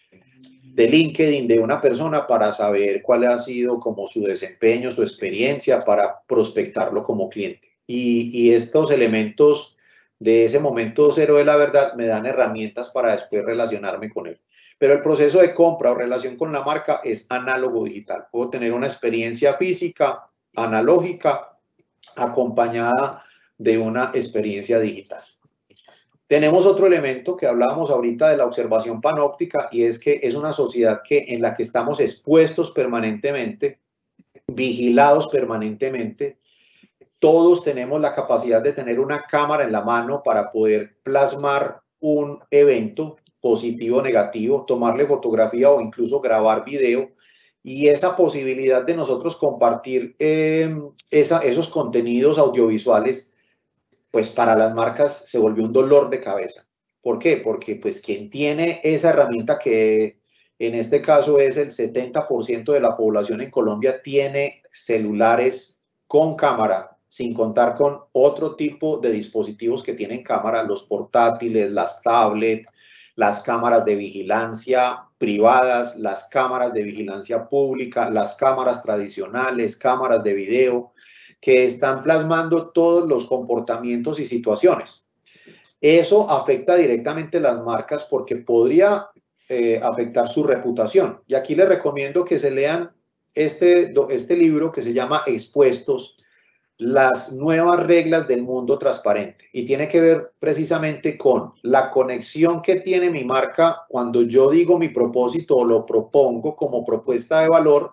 de LinkedIn de una persona para saber cuál ha sido como su desempeño, su experiencia, para prospectarlo como cliente. Y, y estos elementos de ese momento cero de la verdad me dan herramientas para después relacionarme con él. Pero el proceso de compra o relación con la marca es análogo digital. Puedo tener una experiencia física, analógica, acompañada de una experiencia digital. Tenemos otro elemento que hablábamos ahorita de la observación panóptica y es que es una sociedad que, en la que estamos expuestos permanentemente, vigilados permanentemente. Todos tenemos la capacidad de tener una cámara en la mano para poder plasmar un evento positivo o negativo, tomarle fotografía o incluso grabar video Y esa posibilidad de nosotros compartir eh, esa, esos contenidos audiovisuales, pues para las marcas se volvió un dolor de cabeza. ¿Por qué? Porque pues quien tiene esa herramienta, que en este caso es el setenta por ciento de la población en Colombia, tiene celulares con cámara, sin contar con otro tipo de dispositivos que tienen cámara, los portátiles, las tablets, las cámaras de vigilancia privadas, las cámaras de vigilancia pública, las cámaras tradicionales, cámaras de video, que están plasmando todos los comportamientos y situaciones. Eso afecta directamente a las marcas porque podría eh, afectar su reputación. Y aquí les recomiendo que se lean este, este libro que se llama Expuestos, las nuevas reglas del mundo transparente, y tiene que ver precisamente con la conexión que tiene mi marca cuando yo digo mi propósito o lo propongo como propuesta de valor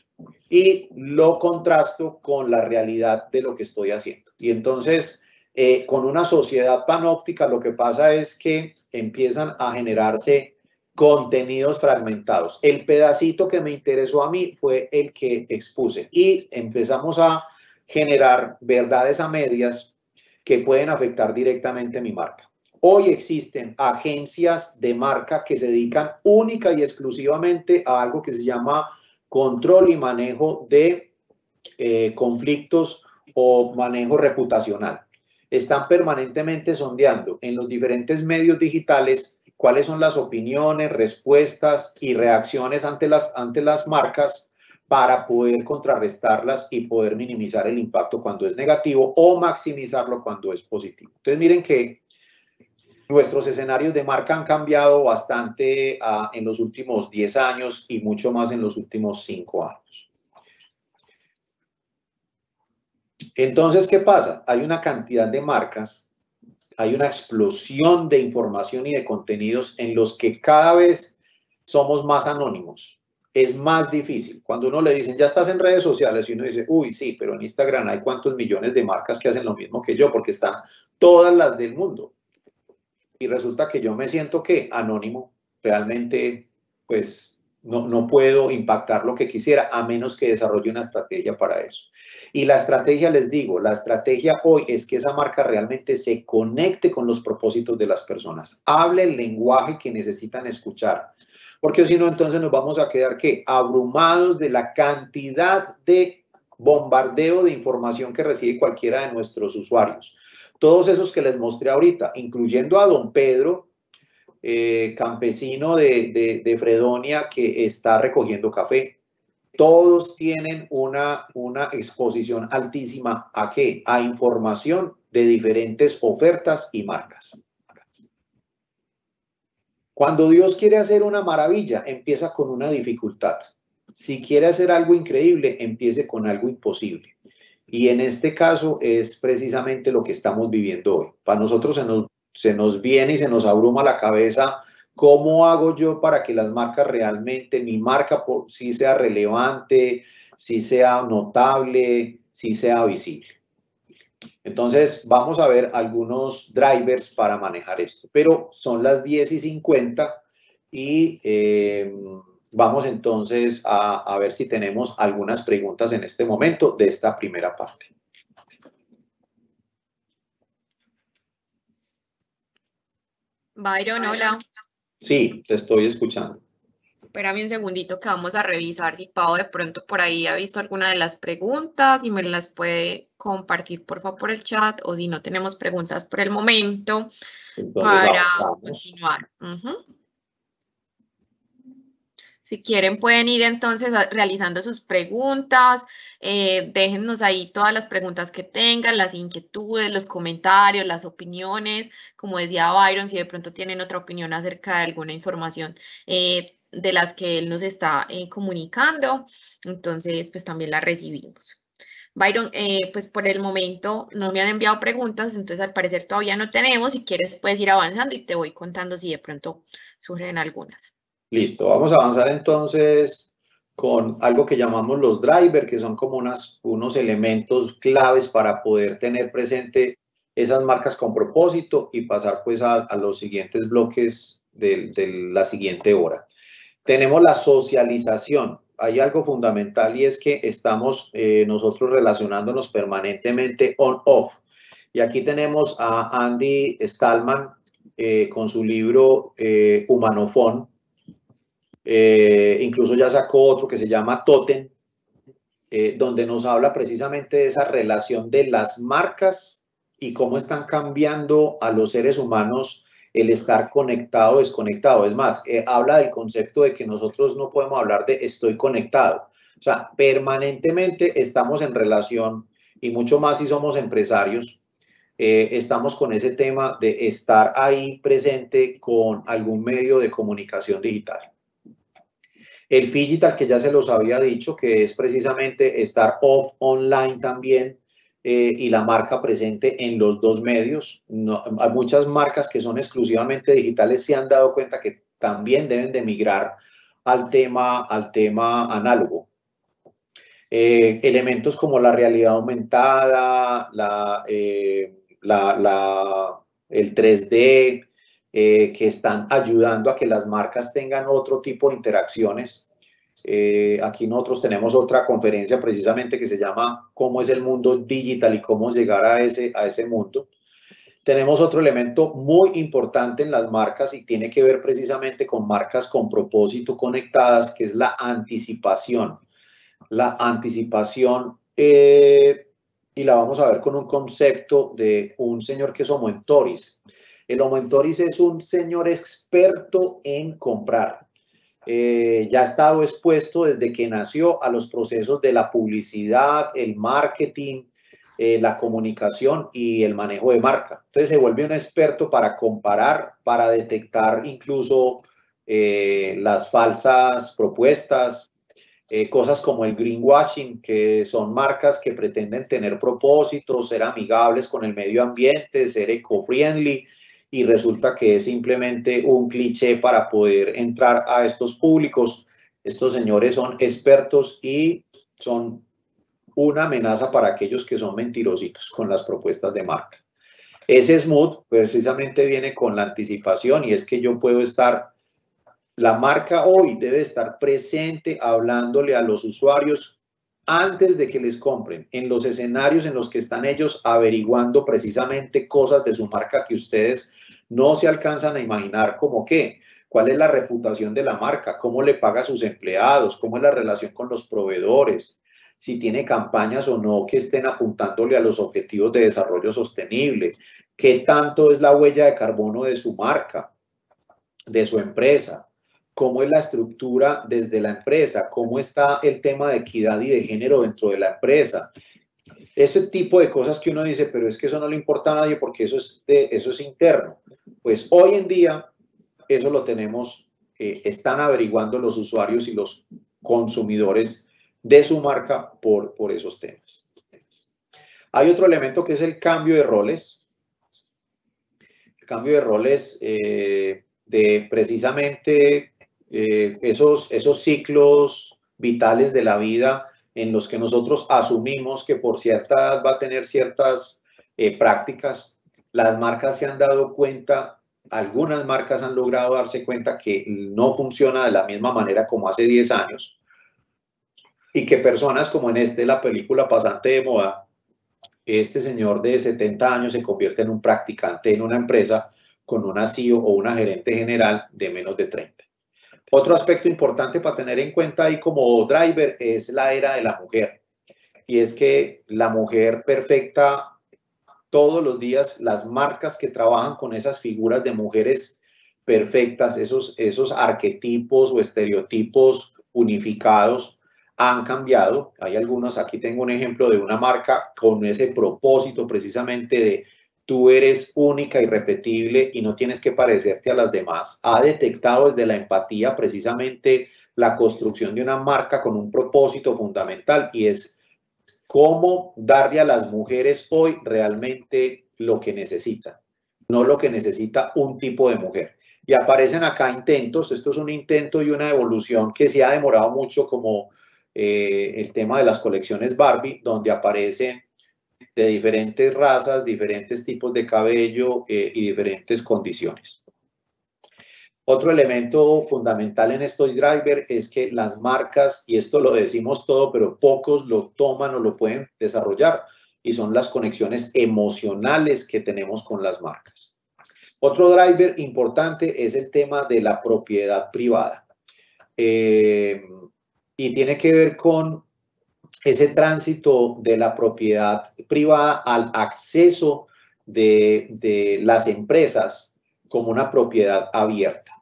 y lo contrasto con la realidad de lo que estoy haciendo. Y entonces, eh, con una sociedad panóptica, lo que pasa es que empiezan a generarse contenidos fragmentados. El pedacito que me interesó a mí fue el que expuse y empezamos a generar verdades a medias que pueden afectar directamente mi marca. Hoy existen agencias de marca que se dedican única y exclusivamente a algo que se llama control y manejo de eh, conflictos o manejo reputacional. Están permanentemente sondeando en los diferentes medios digitales cuáles son las opiniones, respuestas y reacciones ante las, ante las marcas para poder contrarrestarlas y poder minimizar el impacto cuando es negativo o maximizarlo cuando es positivo. Entonces miren que nuestros escenarios de marca han cambiado bastante uh, en los últimos diez años y mucho más en los últimos cinco años. Entonces, ¿qué pasa? Hay una cantidad de marcas, hay una explosión de información y de contenidos en los que cada vez somos más anónimos. Es más difícil. Cuando uno le dicen, ya estás en redes sociales, y uno dice, uy, sí, pero en Instagram hay cuántos millones de marcas que hacen lo mismo que yo, porque están todas las del mundo. Y resulta que yo me siento que anónimo, realmente, pues, no, no puedo impactar lo que quisiera, a menos que desarrolle una estrategia para eso. Y la estrategia, les digo, la estrategia hoy es que esa marca realmente se conecte con los propósitos de las personas, hable el lenguaje que necesitan escuchar, porque si no, entonces nos vamos a quedar, ¿qué? Abrumados de la cantidad de bombardeo de información que recibe cualquiera de nuestros usuarios. Todos esos que les mostré ahorita, incluyendo a don Pedro, eh, campesino de, de, de Fredonia, que está recogiendo café. Todos tienen una, una exposición altísima ¿a qué? A información de diferentes ofertas y marcas. Cuando Dios quiere hacer una maravilla, empieza con una dificultad. Si quiere hacer algo increíble, empiece con algo imposible. Y en este caso es precisamente lo que estamos viviendo hoy. Para nosotros se nos, se nos viene y se nos abruma la cabeza. ¿Cómo hago yo para que las marcas realmente, mi marca sí sea relevante, sí sea notable, sí sea visible? Entonces, vamos a ver algunos drivers para manejar esto. Pero son las diez y cincuenta y eh, vamos entonces a, a ver si tenemos algunas preguntas en este momento de esta primera parte. Byron, hola. Sí, te estoy escuchando. Espérame un segundito que vamos a revisar si Pau de pronto por ahí ha visto alguna de las preguntas y me las puede compartir por favor por el chat, o si no tenemos preguntas por el momento. Entonces, para avanzamos. Continuar. Uh-huh. Si quieren pueden ir entonces a, realizando sus preguntas, eh, déjennos ahí todas las preguntas que tengan, las inquietudes, los comentarios, las opiniones. Como decía Byron, si de pronto tienen otra opinión acerca de alguna información eh, de las que él nos está eh, comunicando, entonces pues también la recibimos. Byron, eh, pues por el momento no me han enviado preguntas, entonces al parecer todavía no tenemos. Si quieres puedes ir avanzando y te voy contando si de pronto surgen algunas. Listo, vamos a avanzar entonces con algo que llamamos los drivers, que son como unas, unos elementos claves para poder tener presente esas marcas con propósito y pasar pues a, a los siguientes bloques de, de la siguiente hora. Tenemos la socialización. hay algo fundamental y es que estamos eh, nosotros relacionándonos permanentemente on-off. Y aquí tenemos a Andy Stallman eh, con su libro eh, Humanofón. Eh, incluso ya sacó otro que se llama Totem, eh, donde nos habla precisamente de esa relación de las marcas y cómo están cambiando a los seres humanos el estar conectado o desconectado. Es más, eh, habla del concepto de que nosotros no podemos hablar de estoy conectado. O sea, permanentemente estamos en relación, y mucho más si somos empresarios, eh, estamos con ese tema de estar ahí presente con algún medio de comunicación digital. El phygital, que ya se los había dicho, que es precisamente estar off online también, eh, y la marca presente en los dos medios. No, hay muchas marcas que son exclusivamente digitales, se han dado cuenta que también deben de migrar al tema, al tema análogo. Eh, elementos como la realidad aumentada, la, eh, la, la, el tres D, eh, que están ayudando a que las marcas tengan otro tipo de interacciones. Eh, aquí nosotros tenemos otra conferencia precisamente que se llama ¿Cómo es el mundo digital y cómo llegar a ese, a ese mundo? Tenemos otro elemento muy importante en las marcas y tiene que ver precisamente con marcas con propósito conectadas, que es la anticipación. La anticipación, eh, y la vamos a ver con un concepto de un señor que es Homo Entoris. El Homo Entoris es un señor experto en comprar. Eh, ya ha estado expuesto desde que nació a los procesos de la publicidad, el marketing, eh, la comunicación y el manejo de marca. Entonces se vuelve un experto para comparar, para detectar incluso eh, las falsas propuestas, eh, cosas como el greenwashing, que son marcas que pretenden tener propósitos, ser amigables con el medio ambiente, ser eco-friendly, y resulta que es simplemente un cliché para poder entrar a estos públicos. Estos señores son expertos y son una amenaza para aquellos que son mentirositos con las propuestas de marca. Ese smooth precisamente viene con la anticipación, y es que yo puedo estar, la marca hoy debe estar presente hablándole a los usuarios antes de que les compren, en los escenarios en los que están ellos averiguando precisamente cosas de su marca que ustedes no se alcanzan a imaginar, como qué, cuál es la reputación de la marca, cómo le paga a sus empleados, cómo es la relación con los proveedores, si tiene campañas o no que estén apuntándole a los objetivos de desarrollo sostenible, qué tanto es la huella de carbono de su marca, de su empresa, cómo es la estructura desde la empresa, cómo está el tema de equidad y de género dentro de la empresa. Ese tipo de cosas que uno dice, pero es que eso no le importa a nadie porque eso es, de, eso es interno. Pues hoy en día eso lo tenemos, eh, están averiguando los usuarios y los consumidores de su marca por, por esos temas. Hay otro elemento que es el cambio de roles. El cambio de roles eh, de precisamente eh, esos, esos ciclos vitales de la vida en los que nosotros asumimos que por cierta edad va a tener ciertas eh, prácticas. Las marcas se han dado cuenta, algunas marcas han logrado darse cuenta que no funciona de la misma manera como hace diez años, y que personas como en este, la película Pasante de Moda, este señor de setenta años se convierte en un practicante en una empresa con una C E O o una gerente general de menos de treinta. Otro aspecto importante para tener en cuenta ahí como driver es la era de la mujer. Y es que la mujer perfecta, todos los días, las marcas que trabajan con esas figuras de mujeres perfectas, esos, esos arquetipos o estereotipos unificados, han cambiado. Hay algunos, aquí tengo un ejemplo de una marca con ese propósito precisamente de tú eres única, irrepetible y no tienes que parecerte a las demás. Ha detectado desde la empatía precisamente la construcción de una marca con un propósito fundamental, y es cómo darle a las mujeres hoy realmente lo que necesitan, no lo que necesita un tipo de mujer. Y aparecen acá intentos, esto es un intento y una evolución que se ha demorado mucho, como eh, el tema de las colecciones Barbie, donde aparecen de diferentes razas, diferentes tipos de cabello eh, y diferentes condiciones. Otro elemento fundamental en estos drivers es que las marcas, y esto lo decimos todo, pero pocos lo toman o lo pueden desarrollar, y son las conexiones emocionales que tenemos con las marcas. Otro driver importante es el tema de la propiedad privada. Eh, y tiene que ver con ese tránsito de la propiedad privada al acceso de, de las empresas como una propiedad abierta.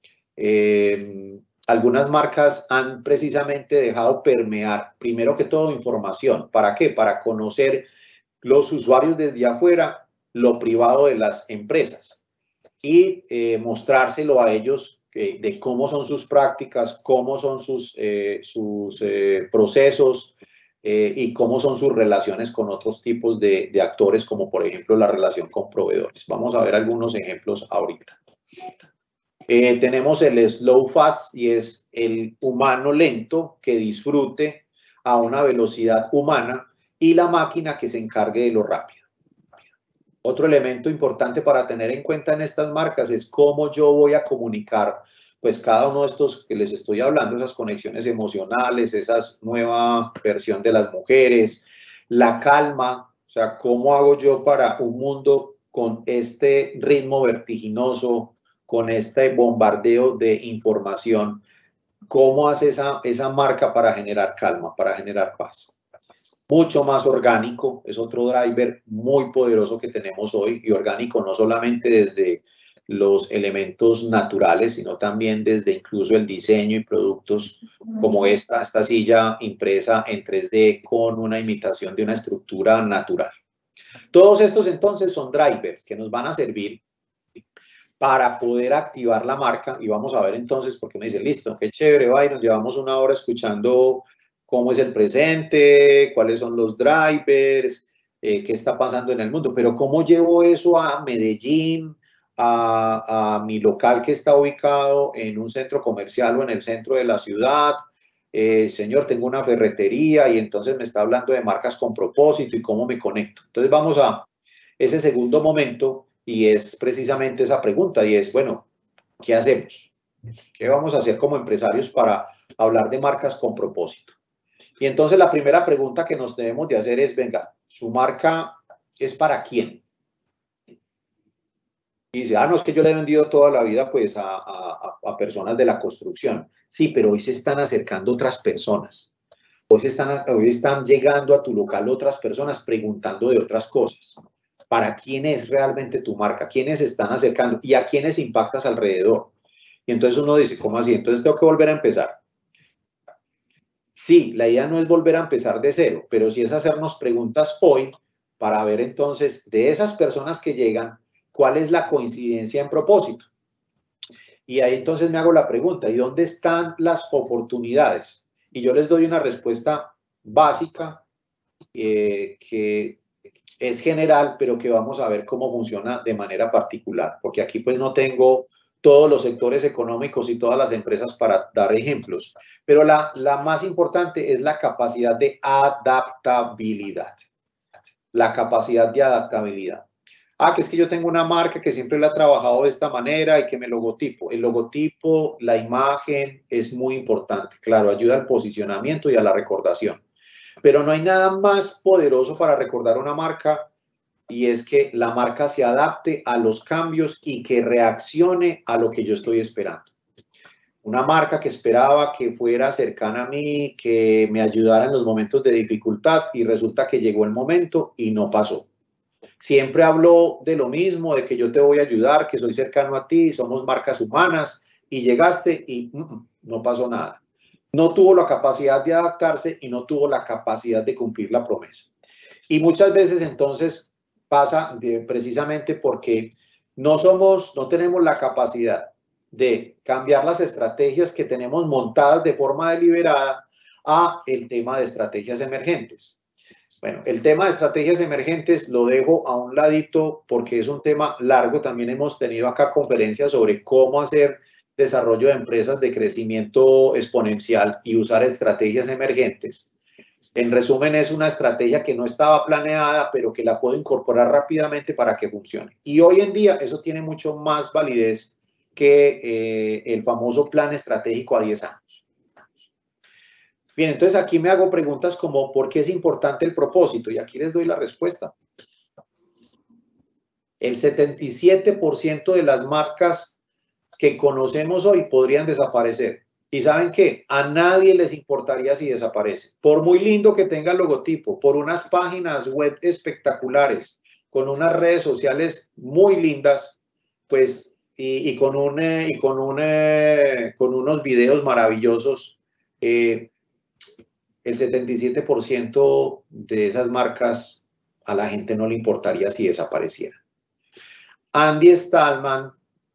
Eh, algunas marcas han precisamente dejado permear, primero que todo, información. ¿Para qué? Para conocer los usuarios desde afuera, lo privado de las empresas y eh, mostrárselo a ellos eh, de cómo son sus prácticas, cómo son sus, eh, sus eh, procesos eh, y cómo son sus relaciones con otros tipos de, de actores, como por ejemplo la relación con proveedores. Vamos a ver algunos ejemplos ahorita. Eh, tenemos el slow fast y es el humano lento que disfrute a una velocidad humana y la máquina que se encargue de lo rápido. Otro elemento importante para tener en cuenta en estas marcas es cómo yo voy a comunicar pues cada uno de estos que les estoy hablando, esas conexiones emocionales, esa nueva versión de las mujeres, la calma, o sea, cómo hago yo para un mundo con este ritmo vertiginoso, con este bombardeo de información, cómo hace esa, esa marca para generar calma, para generar paz. Mucho más orgánico, es otro driver muy poderoso que tenemos hoy, y orgánico no solamente desde los elementos naturales, sino también desde incluso el diseño y productos como esta, esta silla impresa en tres D con una imitación de una estructura natural. Todos estos entonces son drivers que nos van a servir para poder activar la marca, y vamos a ver entonces, porque me dice, listo, qué chévere, va, y nos llevamos una hora escuchando cómo es el presente, cuáles son los drivers, eh, qué está pasando en el mundo, pero cómo llevo eso a Medellín, a, a mi local que está ubicado en un centro comercial o en el centro de la ciudad. Eh, señor, tengo una ferretería y entonces me está hablando de marcas con propósito y cómo me conecto. Entonces vamos a ese segundo momento y es precisamente esa pregunta y es, bueno, ¿qué hacemos? ¿Qué vamos a hacer como empresarios para hablar de marcas con propósito? Y entonces la primera pregunta que nos debemos de hacer es, venga, ¿su marca es para quién? Y dice, ah, no, es que yo le he vendido toda la vida pues a, a, a personas de la construcción. Sí, pero hoy se están acercando otras personas. Hoy, se están, hoy están llegando a tu local otras personas preguntando de otras cosas. ¿Para quién es realmente tu marca? ¿Quiénes se están acercando? ¿Y a quiénes impactas alrededor? Y entonces uno dice, ¿cómo así? Entonces tengo que volver a empezar. Sí, la idea no es volver a empezar de cero, pero sí es hacernos preguntas hoy para ver entonces de esas personas que llegan, ¿cuál es la coincidencia en propósito? Y ahí entonces me hago la pregunta, ¿y dónde están las oportunidades? Y yo les doy una respuesta básica eh, que es general, pero que vamos a ver cómo funciona de manera particular, porque aquí pues no tengo todos los sectores económicos y todas las empresas para dar ejemplos, pero la, la más importante es la capacidad de adaptabilidad, la capacidad de adaptabilidad. Ah, que es que yo tengo una marca que siempre la he trabajado de esta manera y que me logotipo. El logotipo, la imagen es muy importante, claro, ayuda al posicionamiento y a la recordación, pero no hay nada más poderoso para recordar una marca y es que la marca se adapte a los cambios y que reaccione a lo que yo estoy esperando. Una marca que esperaba que fuera cercana a mí, que me ayudara en los momentos de dificultad y resulta que llegó el momento y no pasó. Siempre habló de lo mismo, de que yo te voy a ayudar, que soy cercano a ti, somos marcas humanas y llegaste y mm, no pasó nada. No tuvo la capacidad de adaptarse y no tuvo la capacidad de cumplir la promesa. Y muchas veces entonces pasa precisamente porque no somos, no tenemos la capacidad de cambiar las estrategias que tenemos montadas de forma deliberada a el tema de estrategias emergentes. Bueno, el tema de estrategias emergentes lo dejo a un ladito porque es un tema largo. También hemos tenido acá conferencias sobre cómo hacer desarrollo de empresas de crecimiento exponencial y usar estrategias emergentes. En resumen, es una estrategia que no estaba planeada, pero que la puedo incorporar rápidamente para que funcione. Y hoy en día eso tiene mucho más validez que eh, el famoso plan estratégico a diez años. Bien, entonces aquí me hago preguntas como ¿por qué es importante el propósito? Y aquí les doy la respuesta. El setenta y siete por ciento de las marcas que conocemos hoy podrían desaparecer. ¿Y saben qué? A nadie les importaría si desaparece. Por muy lindo que tenga el logotipo, por unas páginas web espectaculares, con unas redes sociales muy lindas, pues, y, y, con, un, eh, y con, un, eh, con unos videos maravillosos, eh, el setenta y siete por ciento de esas marcas a la gente no le importaría si desaparecieran. Andy Stallman,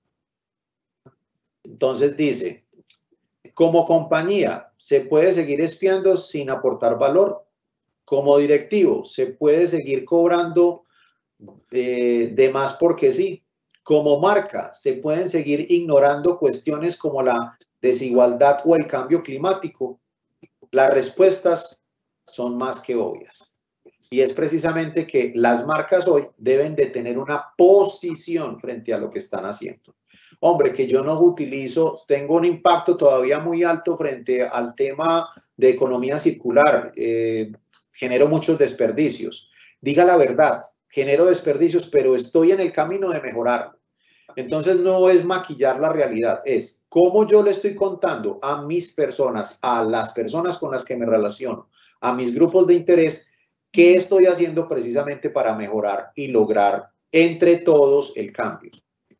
entonces dice, como compañía, ¿se puede seguir espiando sin aportar valor? Como directivo, ¿se puede seguir cobrando eh, de más porque sí? Como marca, ¿se pueden seguir ignorando cuestiones como la desigualdad o el cambio climático? Las respuestas son más que obvias. Y es precisamente que las marcas hoy deben de tener una posición frente a lo que están haciendo. Hombre, que yo no utilizo, tengo un impacto todavía muy alto frente al tema de economía circular, eh, genero muchos desperdicios. Diga la verdad, genero desperdicios, pero estoy en el camino de mejorarlo. Entonces no es maquillar la realidad, es cómo yo le estoy contando a mis personas, a las personas con las que me relaciono, a mis grupos de interés, qué estoy haciendo precisamente para mejorar y lograr entre todos el cambio.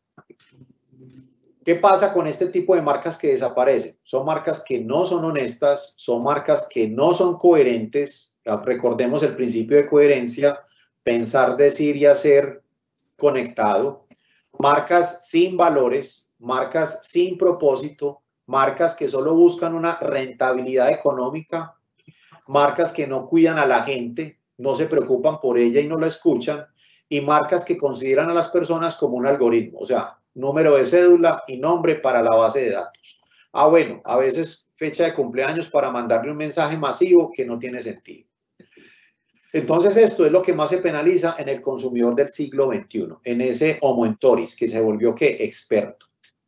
¿Qué pasa con este tipo de marcas que desaparecen? Son marcas que no son honestas, son marcas que no son coherentes. Recordemos el principio de coherencia, pensar, decir y hacer conectado. Marcas sin valores, marcas sin propósito, marcas que solo buscan una rentabilidad económica, marcas que no cuidan a la gente, no se preocupan por ella y no la escuchan, y marcas que consideran a las personas como un algoritmo, o sea, número de cédula y nombre para la base de datos. Ah, bueno, a veces fecha de cumpleaños para mandarle un mensaje masivo que no tiene sentido. Entonces esto es lo que más se penaliza en el consumidor del siglo veintiuno, en ese homo entoris que se volvió ¿qué? Experto.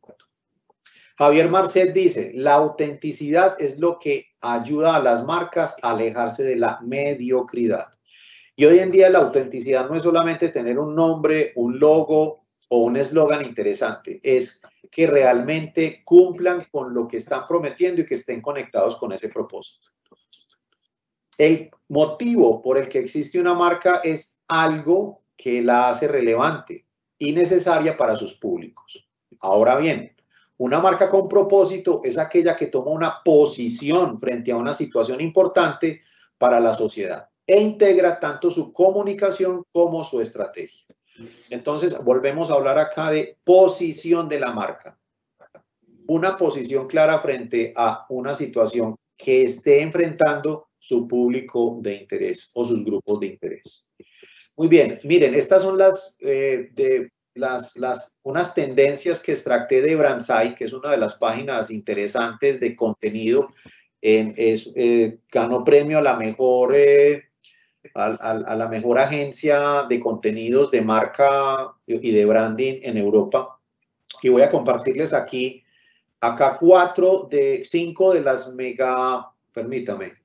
Javier Marcet dice, la autenticidad es lo que ayuda a las marcas a alejarse de la mediocridad. Y hoy en día la autenticidad no es solamente tener un nombre, un logo o un eslogan interesante, es que realmente cumplan con lo que están prometiendo y que estén conectados con ese propósito. El motivo por el que existe una marca es algo que la hace relevante y necesaria para sus públicos. Ahora bien, una marca con propósito es aquella que toma una posición frente a una situación importante para la sociedad e integra tanto su comunicación como su estrategia. Entonces, volvemos a hablar acá de posición de la marca. Una posición clara frente a una situación que esté enfrentando su público de interés o sus grupos de interés. Muy bien, miren, estas son las, eh, de, las, las unas tendencias que extracté de Brandsai, que es una de las páginas interesantes de contenido. En, es, eh, ganó premio a la mejor... Eh, A, a, a la mejor agencia de contenidos de marca y de branding en Europa. Y voy a compartirles aquí, acá cuatro de cinco de las mega, permítame.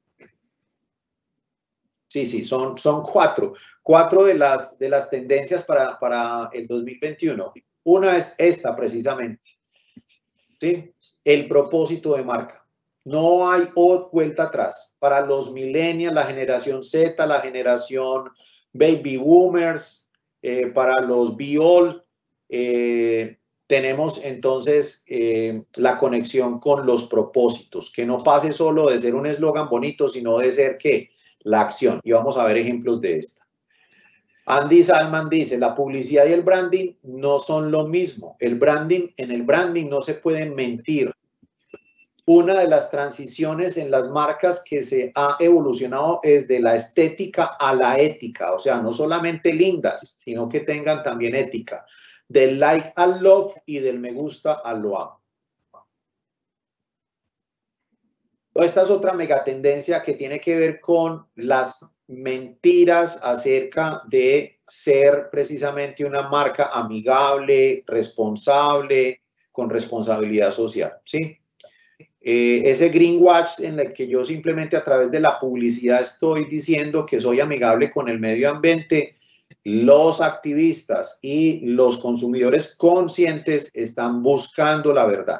Sí, sí, son, son cuatro, cuatro de las, de las tendencias para, para el dos mil veintiuno. Una es esta precisamente, ¿sí? El propósito de marca. No hay vuelta atrás. Para los millennials, la generación Z, la generación baby boomers, eh, para los B-All, eh, tenemos entonces eh, la conexión con los propósitos, que no pase solo de ser un eslogan bonito, sino de ser ¿qué? La acción. Y vamos a ver ejemplos de esta. Andy Salman dice, la publicidad y el branding no son lo mismo. El branding, en el branding no se puede mentir. Una de las transiciones en las marcas que se ha evolucionado es de la estética a la ética, o sea, no solamente lindas, sino que tengan también ética, del like al love y del me gusta al lo amo. Esta es otra megatendencia que tiene que ver con las mentiras acerca de ser precisamente una marca amigable, responsable, con responsabilidad social, ¿sí? Eh, ese greenwash en el que yo simplemente a través de la publicidad estoy diciendo que soy amigable con el medio ambiente, los activistas y los consumidores conscientes están buscando la verdad.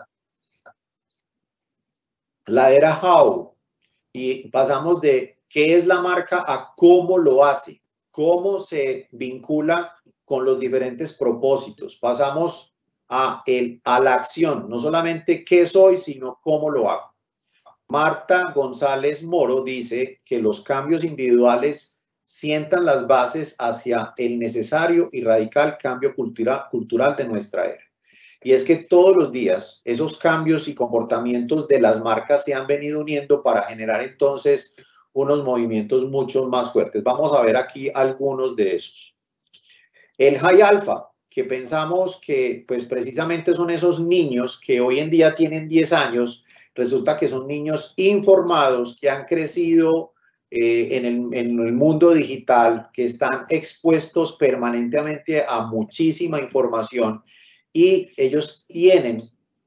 La era how, y pasamos de qué es la marca a cómo lo hace, cómo se vincula con los diferentes propósitos. Pasamos a, el, a la acción, no solamente qué soy, sino cómo lo hago. Marta González Moro dice que los cambios individuales sientan las bases hacia el necesario y radical cambio cultural, cultural de nuestra era. Y es que todos los días esos cambios y comportamientos de las marcas se han venido uniendo para generar entonces unos movimientos mucho más fuertes. Vamos a ver aquí algunos de esos. El High Alpha, que pensamos que pues precisamente son esos niños que hoy en día tienen diez años, resulta que son niños informados que han crecido eh, en, el, en el mundo digital, que están expuestos permanentemente a muchísima información y ellos tienen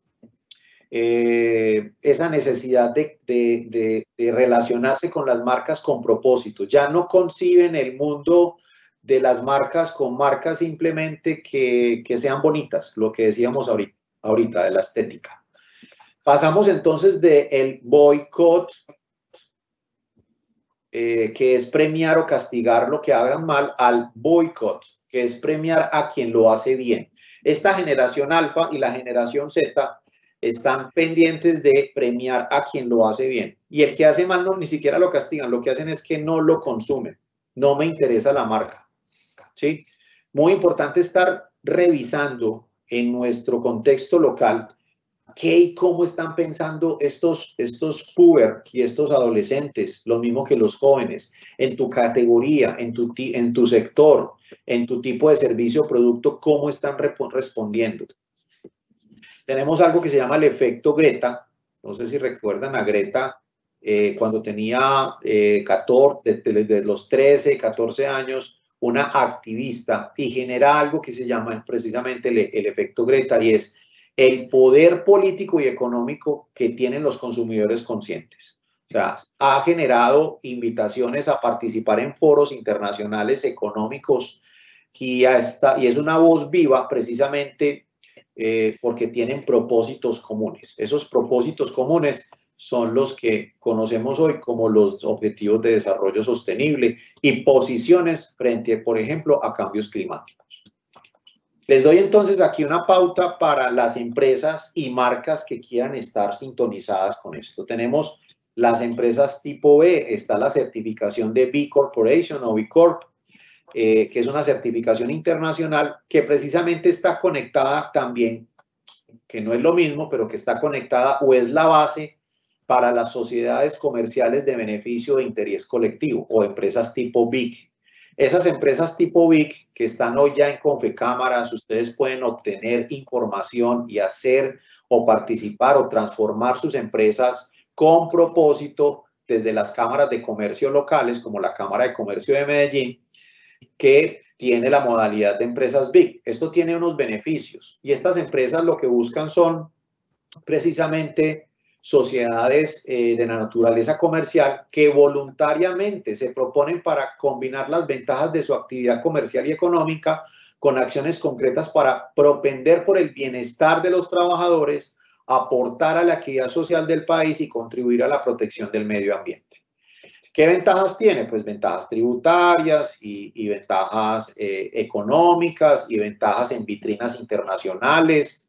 eh, esa necesidad de, de, de, de relacionarse con las marcas con propósito. Ya no conciben el mundo de las marcas con marcas simplemente que, que sean bonitas, lo que decíamos ahorita, ahorita de la estética. Pasamos entonces del boicot, eh, que es premiar o castigar lo que hagan mal, al boicot, que es premiar a quien lo hace bien. Esta generación alfa y la generación Z están pendientes de premiar a quien lo hace bien. Y el que hace mal no, ni siquiera lo castigan, lo que hacen es que no lo consumen. No me interesa la marca. ¿Sí? Muy importante estar revisando en nuestro contexto local qué y cómo están pensando estos, estos puber y estos adolescentes, lo mismo que los jóvenes, en tu categoría, en tu, en tu sector, en tu tipo de servicio o producto, cómo están respondiendo. Tenemos algo que se llama el efecto Greta. No sé si recuerdan a Greta eh, cuando tenía eh, catorce, de, de los trece, catorce años, una activista, y genera algo que se llama precisamente el, el efecto Greta, y es el poder político y económico que tienen los consumidores conscientes. O sea, ha generado invitaciones a participar en foros internacionales económicos y, hasta, y es una voz viva precisamente eh, porque tienen propósitos comunes. Esos propósitos comunes son los que conocemos hoy como los Objetivos de Desarrollo Sostenible y posiciones frente, por ejemplo, a cambios climáticos. Les doy entonces aquí una pauta para las empresas y marcas que quieran estar sintonizadas con esto. Tenemos las empresas tipo B, está la certificación de B Corporation o B Corp, eh, que es una certificación internacional que precisamente está conectada también, que no es lo mismo, pero que está conectada o es la base para las sociedades comerciales de beneficio de interés colectivo o empresas tipo B I C. Esas empresas tipo B I C que están hoy ya en Confecámaras, ustedes pueden obtener información y hacer o participar o transformar sus empresas con propósito desde las cámaras de comercio locales, como la Cámara de Comercio de Medellín, que tiene la modalidad de empresas B I C. Esto tiene unos beneficios y estas empresas lo que buscan son precisamente sociedades eh, de la naturaleza comercial que voluntariamente se proponen para combinar las ventajas de su actividad comercial y económica con acciones concretas para propender por el bienestar de los trabajadores, aportar a la equidad social del país y contribuir a la protección del medio ambiente. ¿Qué ventajas tiene? Pues ventajas tributarias y, y ventajas eh, económicas y ventajas en vitrinas internacionales,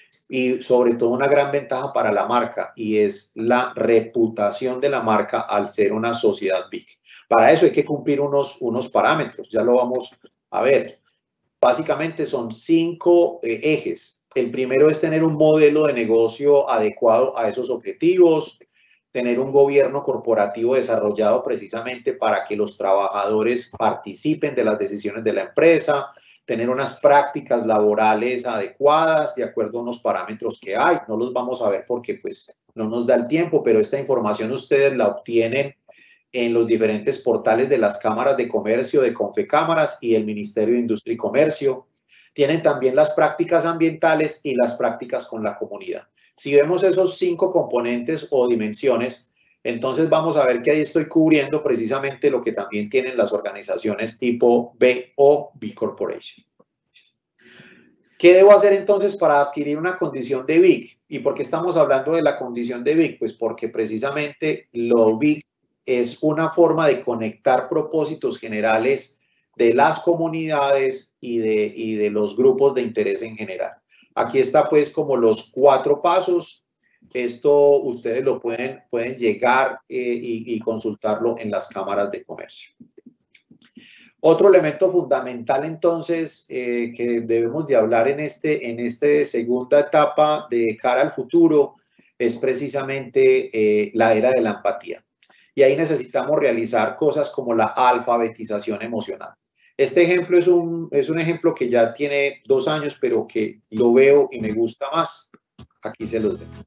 y sobre todo una gran ventaja para la marca, y es la reputación de la marca al ser una sociedad B I C. Para eso hay que cumplir unos, unos parámetros, ya lo vamos a ver. Básicamente son cinco eh, ejes. El primero es tener un modelo de negocio adecuado a esos objetivos, tener un gobierno corporativo desarrollado precisamente para que los trabajadores participen de las decisiones de la empresa, tener unas prácticas laborales adecuadas de acuerdo a unos parámetros que hay. No los vamos a ver porque pues no nos da el tiempo, pero esta información ustedes la obtienen en los diferentes portales de las cámaras de comercio, de Confecámaras y el Ministerio de Industria y Comercio. Tienen también las prácticas ambientales y las prácticas con la comunidad. Si vemos esos cinco componentes o dimensiones, entonces vamos a ver que ahí estoy cubriendo precisamente lo que también tienen las organizaciones tipo B o B Corporation. ¿Qué debo hacer entonces para adquirir una condición de B I C? ¿Y por qué estamos hablando de la condición de B I C? Pues porque precisamente lo B I C es una forma de conectar propósitos generales de las comunidades y de, y de los grupos de interés en general. Aquí está pues como los cuatro pasos. Esto ustedes lo pueden, pueden llegar eh, y, y consultarlo en las cámaras de comercio. Otro elemento fundamental entonces eh, que debemos de hablar en esta en este segunda etapa de cara al futuro es precisamente eh, la era de la empatía. Y ahí necesitamos realizar cosas como la alfabetización emocional. Este ejemplo es un, es un ejemplo que ya tiene dos años, pero que lo veo y me gusta más. Aquí se los dejo.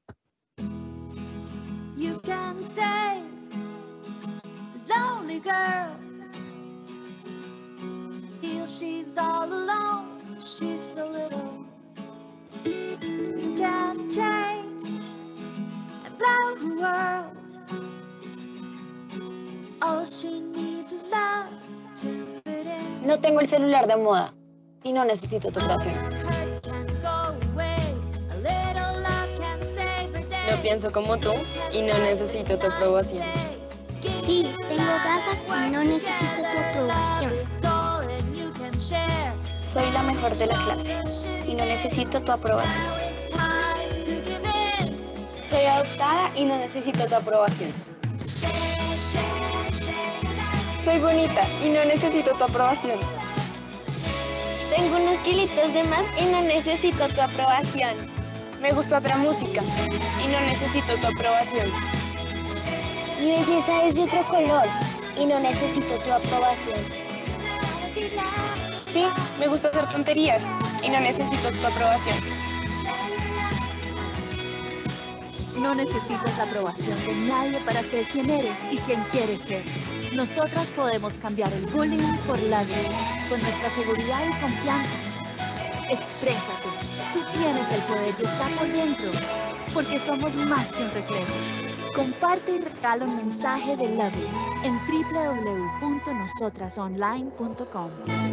You can save the lonely girl. Feel she's all alone, she's so little. You can change and blow the world. All she needs is love to fit in. No tengo el celular de moda y no necesito tu oración. No pienso como tú y no necesito tu aprobación. Sí, tengo gafas y no necesito tu aprobación. Soy la mejor de la clase y no necesito tu aprobación. Soy adoptada y no necesito tu aprobación. Soy bonita y no necesito tu aprobación. Tengo unos kilitos de más y no necesito tu aprobación. Me gusta otra música y no necesito tu aprobación. Mi belleza es de otro color y no necesito tu aprobación. Sí, me gusta hacer tonterías y no necesito tu aprobación. No necesitas la aprobación de nadie para ser quien eres y quien quieres ser. Nosotras podemos cambiar el bullying por la vida, con nuestra seguridad y confianza. Exprésate, tú tienes el poder de estar por dentro, porque somos más que un recreo. Comparte y regala un mensaje de Love It en doble u doble u doble u punto nosotras online punto com.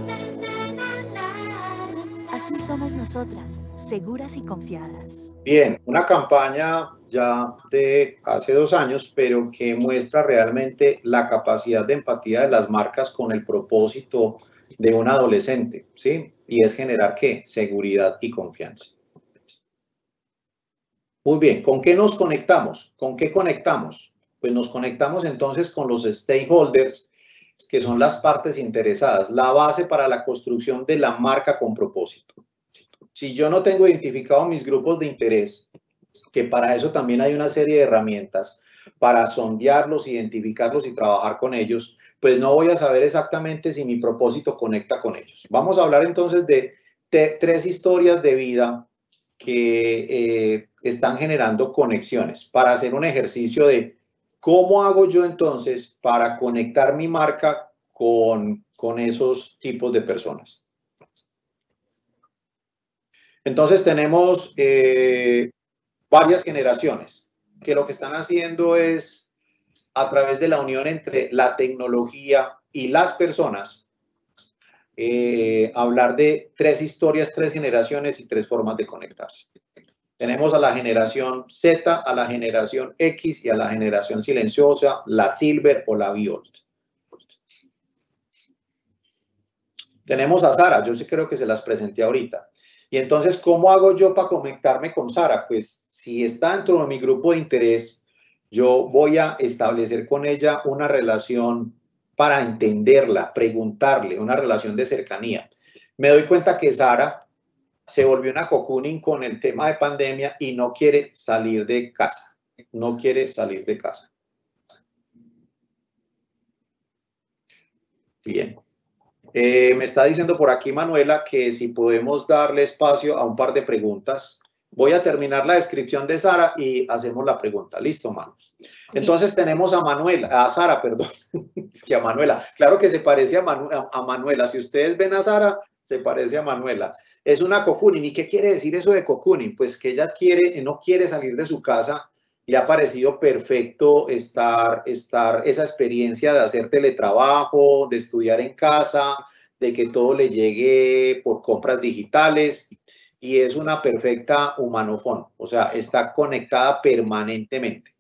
Así somos nosotras, seguras y confiadas. Bien, una campaña ya de hace dos años, pero que muestra realmente la capacidad de empatía de las marcas con el propósito de un adolescente, ¿sí? Y es generar, ¿qué? Seguridad y confianza. Muy bien, ¿con qué nos conectamos? ¿Con qué conectamos? Pues nos conectamos entonces con los stakeholders, que son las partes interesadas, la base para la construcción de la marca con propósito. Si yo no tengo identificado mis grupos de interés, que para eso también hay una serie de herramientas para sondearlos, identificarlos y trabajar con ellos, pues no voy a saber exactamente si mi propósito conecta con ellos. Vamos a hablar entonces de tres historias de vida que eh, están generando conexiones para hacer un ejercicio de cómo hago yo entonces para conectar mi marca con, con esos tipos de personas. Entonces tenemos eh, varias generaciones que lo que están haciendo es, a través de la unión entre la tecnología y las personas, eh, hablar de tres historias, tres generaciones y tres formas de conectarse. Tenemos a la generación Z, a la generación X y a la generación silenciosa, la Silver o la Violet. Tenemos a Sara, yo sí creo que se las presenté ahorita. Y entonces, ¿cómo hago yo para conectarme con Sara? Pues si está dentro de mi grupo de interés, yo voy a establecer con ella una relación para entenderla, preguntarle, una relación de cercanía. Me doy cuenta que Sara se volvió una cocooning con el tema de pandemia y no quiere salir de casa. No quiere salir de casa. Bien. Eh, me está diciendo por aquí Manuela que si podemos darle espacio a un par de preguntas. Voy a terminar la descripción de Sara y hacemos la pregunta. Listo, Manu. Entonces tenemos a Manuela, a Sara, perdón. Es que a Manuela. Claro que se parece a, Manu, a, a Manuela. Si ustedes ven a Sara, se parece a Manuela. Es una cocooning. ¿Y qué quiere decir eso de cocooning? Pues que ella quiere, no quiere salir de su casa. Le ha parecido perfecto estar, estar esa experiencia de hacer teletrabajo, de estudiar en casa, de que todo le llegue por compras digitales, y es una perfecta humanofón, o sea, está conectada permanentemente.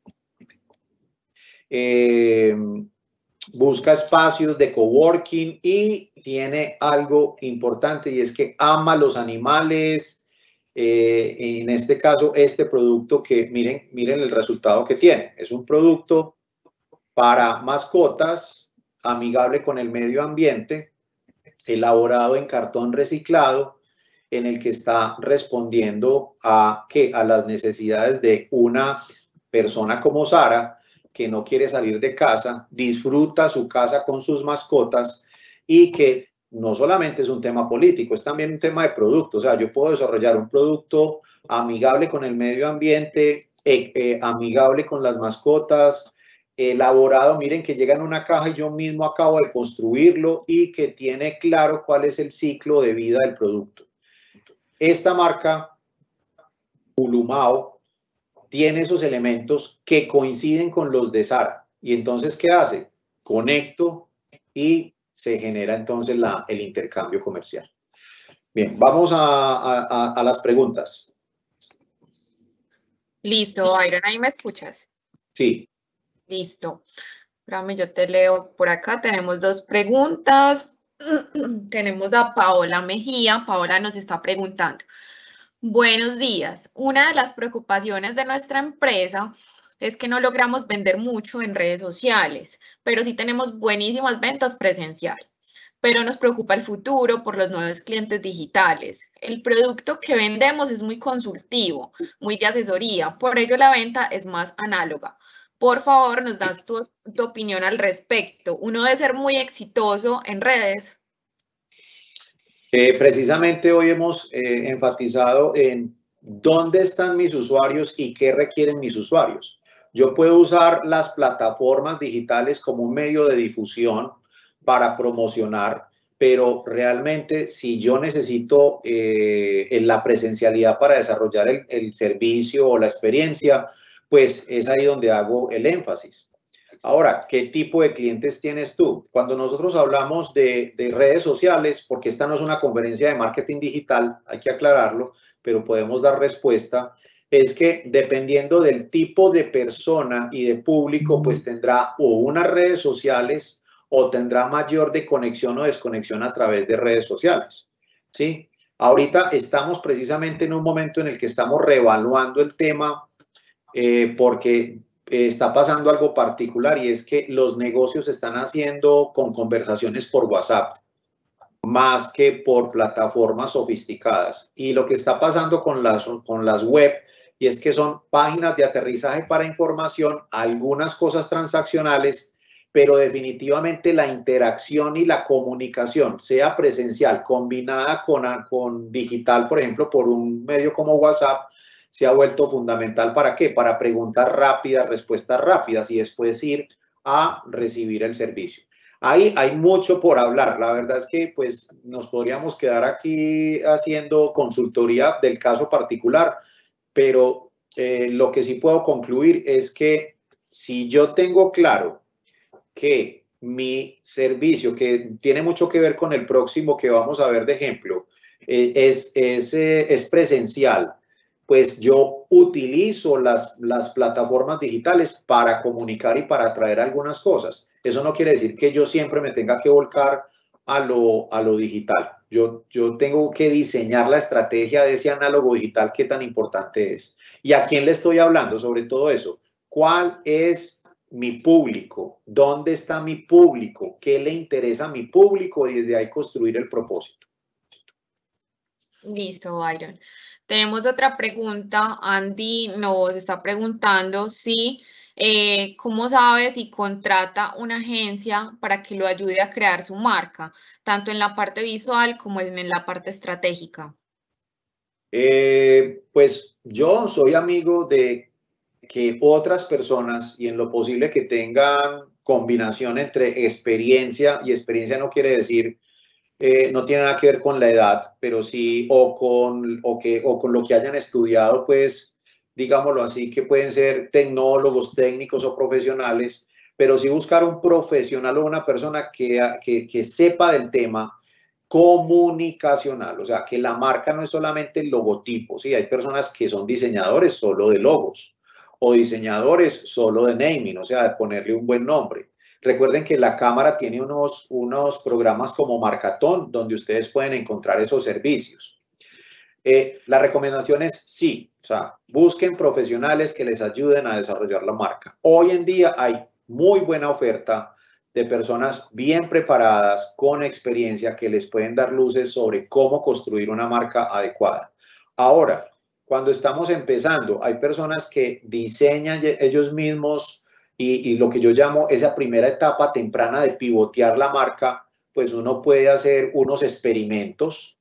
Eh, busca espacios de coworking y tiene algo importante, y es que ama los animales. Eh, en este caso, este producto que miren, miren el resultado que tiene. Es un producto para mascotas, amigable con el medio ambiente, elaborado en cartón reciclado, en el que está respondiendo a, ¿qué? A las necesidades de una persona como Sara, que no quiere salir de casa, disfruta su casa con sus mascotas, y que no solamente es un tema político, es también un tema de producto. O sea, yo puedo desarrollar un producto amigable con el medio ambiente, eh, eh, amigable con las mascotas, elaborado, miren que llega en una caja y yo mismo acabo de construirlo, y que tiene claro cuál es el ciclo de vida del producto. Esta marca, Ulumao, tiene esos elementos que coinciden con los de Sara. Y entonces, ¿qué hace? Conecto y se genera entonces la, el intercambio comercial. Bien, vamos a, a, a las preguntas. Listo, Iron, ¿ahí me escuchas? Sí. Listo. Espérame, yo te leo por acá. Tenemos dos preguntas. Tenemos a Paola Mejía. Paola nos está preguntando: buenos días. Una de las preocupaciones de nuestra empresa es que no logramos vender mucho en redes sociales, pero sí tenemos buenísimas ventas presencial. Pero nos preocupa el futuro por los nuevos clientes digitales. El producto que vendemos es muy consultivo, muy de asesoría, por ello la venta es más análoga. Por favor, nos das tu, tu opinión al respecto. ¿Uno debe ser muy exitoso en redes? Eh, precisamente hoy hemos eh, enfatizado en dónde están mis usuarios y qué requieren mis usuarios. Yo puedo usar las plataformas digitales como un medio de difusión para promocionar, pero realmente si yo necesito eh, la presencialidad para desarrollar el, el servicio o la experiencia, pues es ahí donde hago el énfasis. Ahora, ¿qué tipo de clientes tienes tú? Cuando nosotros hablamos de, de redes sociales, porque esta no es una conferencia de marketing digital, hay que aclararlo, pero podemos dar respuesta, es que dependiendo del tipo de persona y de público, pues tendrá o unas redes sociales o tendrá mayor de conexión o desconexión a través de redes sociales, ¿sí? Ahorita estamos precisamente en un momento en el que estamos reevaluando el tema eh, porque eh, está pasando algo particular, y es que los negocios se están haciendo con conversaciones por WhatsApp más que por plataformas sofisticadas. Y lo que está pasando con las, con las web, y es que son páginas de aterrizaje para información, algunas cosas transaccionales, pero definitivamente la interacción y la comunicación, sea presencial, combinada con, con digital, por ejemplo, por un medio como WhatsApp, se ha vuelto fundamental. ¿Para qué? Para preguntas rápidas, respuestas rápidas, y después ir a recibir el servicio. Ahí hay mucho por hablar. La verdad es que pues nos podríamos quedar aquí haciendo consultoría del caso particular, pero eh, lo que sí puedo concluir es que si yo tengo claro que mi servicio, que tiene mucho que ver con el próximo que vamos a ver de ejemplo, eh, es, es, eh, es presencial, pues yo utilizo las, las plataformas digitales para comunicar y para traer algunas cosas. Eso no quiere decir que yo siempre me tenga que volcar a lo, a lo digital. Yo, yo tengo que diseñar la estrategia de ese análogo digital, qué tan importante es. ¿Y a quién le estoy hablando sobre todo eso? ¿Cuál es mi público? ¿Dónde está mi público? ¿Qué le interesa a mi público? Y desde ahí construir el propósito. Listo, Byron. Tenemos otra pregunta. Andy nos está preguntando si, eh, ¿cómo sabe si contrata una agencia para que lo ayude a crear su marca, tanto en la parte visual como en la parte estratégica? Eh, pues yo soy amigo de que otras personas, y en lo posible que tengan combinación entre experiencia, y experiencia no quiere decir eh, no tiene nada que ver con la edad, pero sí, o con, o que, o con lo que hayan estudiado, pues, digámoslo así, que pueden ser tecnólogos, técnicos o profesionales, pero sí buscar un profesional o una persona que, que, que sepa del tema comunicacional, o sea, que la marca no es solamente el logotipo, ¿sí? Hay personas que son diseñadores solo de logos o diseñadores solo de naming, o sea, de ponerle un buen nombre. Recuerden que la cámara tiene unos, unos programas como Marcatón, donde ustedes pueden encontrar esos servicios. Eh, la recomendación es sí, o sea, busquen profesionales que les ayuden a desarrollar la marca. Hoy en día hay muy buena oferta de personas bien preparadas, con experiencia, que les pueden dar luces sobre cómo construir una marca adecuada. Ahora, cuando estamos empezando, hay personas que diseñan ellos mismos y, y lo que yo llamo esa primera etapa temprana de pivotear la marca, pues uno puede hacer unos experimentos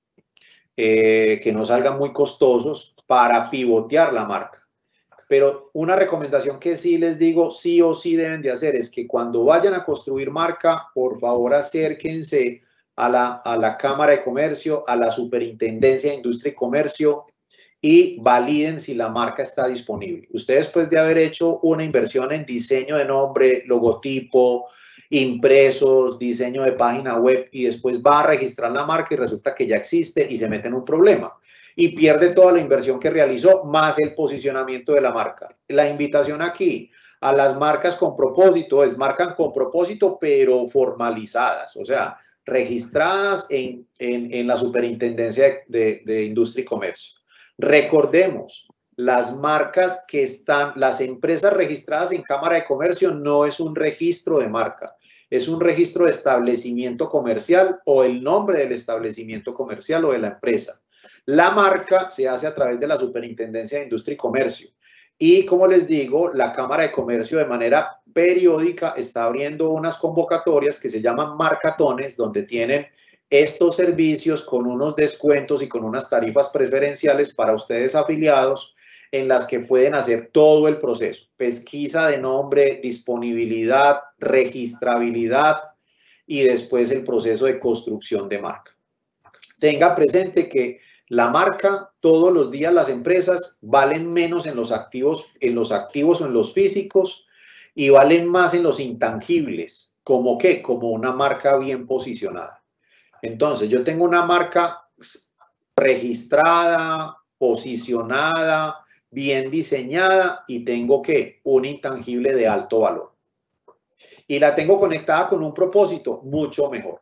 eh, que no salgan muy costosos para pivotear la marca. Pero una recomendación que sí les digo, sí o sí deben de hacer, es que cuando vayan a construir marca, por favor acérquense a la, a la Cámara de Comercio, a la Superintendencia de Industria y Comercio y validen si la marca está disponible. Usted, después de haber hecho una inversión en diseño de nombre, logotipo, impresos, diseño de página web, y después va a registrar la marca y resulta que ya existe y se mete en un problema. Y pierde toda la inversión que realizó, más el posicionamiento de la marca. La invitación aquí a las marcas con propósito es marcas con propósito, pero formalizadas, o sea, registradas en, en, en la Superintendencia de, de, de Industria y Comercio. Recordemos, las marcas que están, las empresas registradas en Cámara de Comercio no es un registro de marca, es un registro de establecimiento comercial o el nombre del establecimiento comercial o de la empresa. La marca se hace a través de la Superintendencia de Industria y Comercio. Y como les digo, la Cámara de Comercio de manera periódica está abriendo unas convocatorias que se llaman marcatones, donde tienen estos servicios con unos descuentos y con unas tarifas preferenciales para ustedes afiliados, en las que pueden hacer todo el proceso: pesquisa de nombre, disponibilidad, registrabilidad y después el proceso de construcción de marca. Tenga presente que la marca, todos los días las empresas valen menos en los activos, en los activos o en los físicos, y valen más en los intangibles. ¿Cómo qué? Como una marca bien posicionada. Entonces, yo tengo una marca registrada, posicionada, bien diseñada, y tengo ¿qué? Un intangible de alto valor. Y la tengo conectada con un propósito, mucho mejor.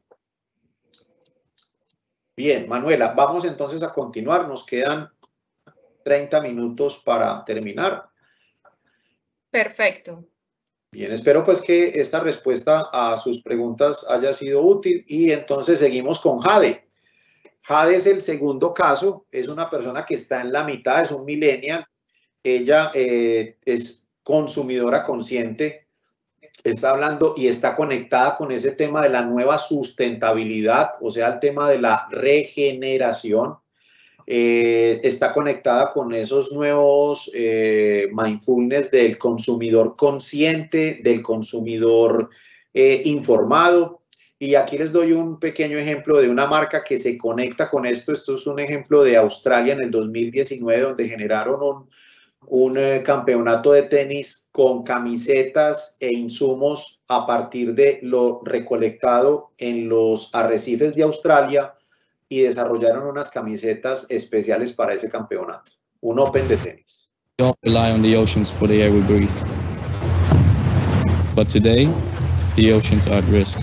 Bien, Manuela, vamos entonces a continuar. Nos quedan treinta minutos para terminar. Perfecto. Bien, espero pues que esta respuesta a sus preguntas haya sido útil, y entonces seguimos con Jade. Jade es el segundo caso, es una persona que está en la mitad, es un millennial. Ella eh, es consumidora consciente, está hablando y está conectada con ese tema de la nueva sustentabilidad, o sea, el tema de la regeneración. Eh, está conectada con esos nuevos eh, mindfulness del consumidor consciente, del consumidor eh, informado. Y aquí les doy un pequeño ejemplo de una marca que se conecta con esto. Esto es un ejemplo de Australia en el dos mil diecinueve, donde generaron un, un eh, campeonato de tenis con camisetas e insumos a partir de lo recolectado en los arrecifes de Australia, y desarrollaron unas camisetas especiales para ese campeonato, un Open de tenis. We don't rely on the oceans for the air we breathe. But today, the oceans are at risk.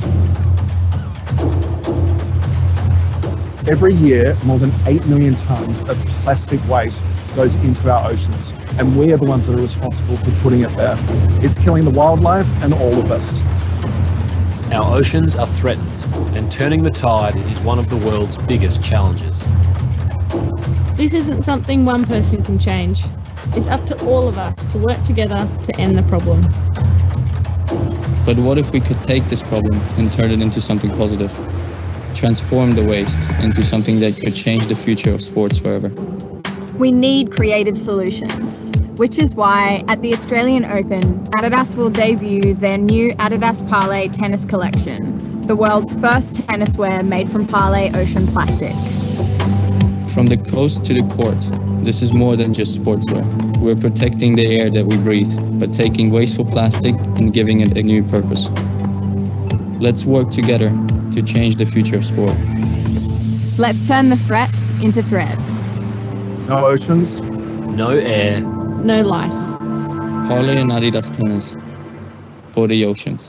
Every year, more than eight million tons of plastic waste goes into our oceans, and we are the ones that are responsible for putting it there. It's killing the wildlife and all of us. Our oceans are threatened, and turning the tide is one of the world's biggest challenges. This isn't something one person can change. It's up to all of us to work together to end the problem. But what if we could take this problem and turn it into something positive? Transform the waste into something that could change the future of sports forever. We need creative solutions, which is why at the Australian Open, Adidas will debut their new Adidas Parley tennis collection, the world's first tenniswear made from Parley Ocean plastic. From the coast to the court, this is more than just sportswear. We're protecting the air that we breathe by taking wasteful plastic and giving it a new purpose. Let's work together to change the future of sport. Let's turn the threat into thread. No oceans. No air. No life. Parley and Adidas tennis for the oceans.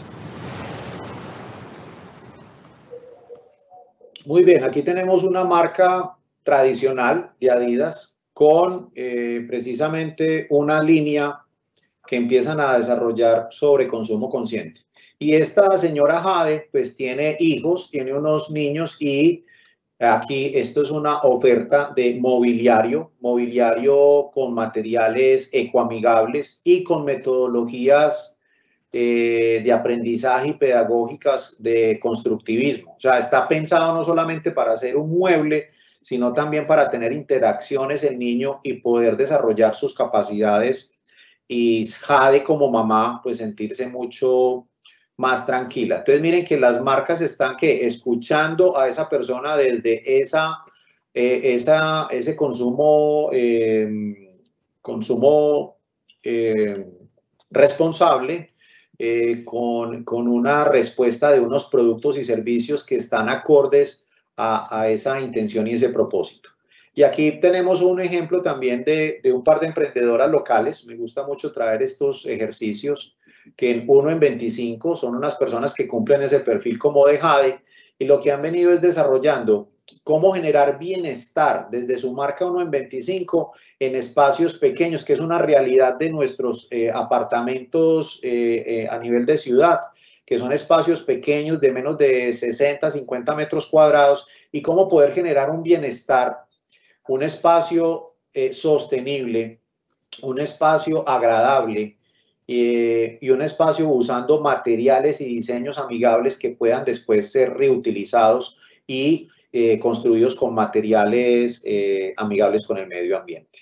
Muy bien, aquí tenemos una marca tradicional de Adidas con eh, precisamente una línea que empiezan a desarrollar sobre consumo consciente. Y esta señora Jade pues tiene hijos, tiene unos niños y aquí esto es una oferta de mobiliario, mobiliario con materiales ecoamigables y con metodologías eh, de aprendizaje y pedagógicas de constructivismo. O sea, está pensado no solamente para hacer un mueble, sino también para tener interacciones el niño y poder desarrollar sus capacidades y Jade como mamá pues sentirse mucho más tranquila. Entonces miren que las marcas están que escuchando a esa persona desde esa, eh, esa, ese consumo, eh, consumo eh, responsable eh, con, con una respuesta de unos productos y servicios que están acordes A, a esa intención y ese propósito. Y aquí tenemos un ejemplo también de, de un par de emprendedoras locales. Me gusta mucho traer estos ejercicios que en uno en veinticinco son unas personas que cumplen ese perfil como de Jade y lo que han venido es desarrollando cómo generar bienestar desde su marca uno en veinticinco en espacios pequeños, que es una realidad de nuestros eh, apartamentos eh, eh, a nivel de ciudad, que son espacios pequeños de menos de sesenta, cincuenta metros cuadrados, y cómo poder generar un bienestar, un espacio eh, sostenible, un espacio agradable eh, y un espacio usando materiales y diseños amigables que puedan después ser reutilizados y eh, construidos con materiales eh, amigables con el medio ambiente.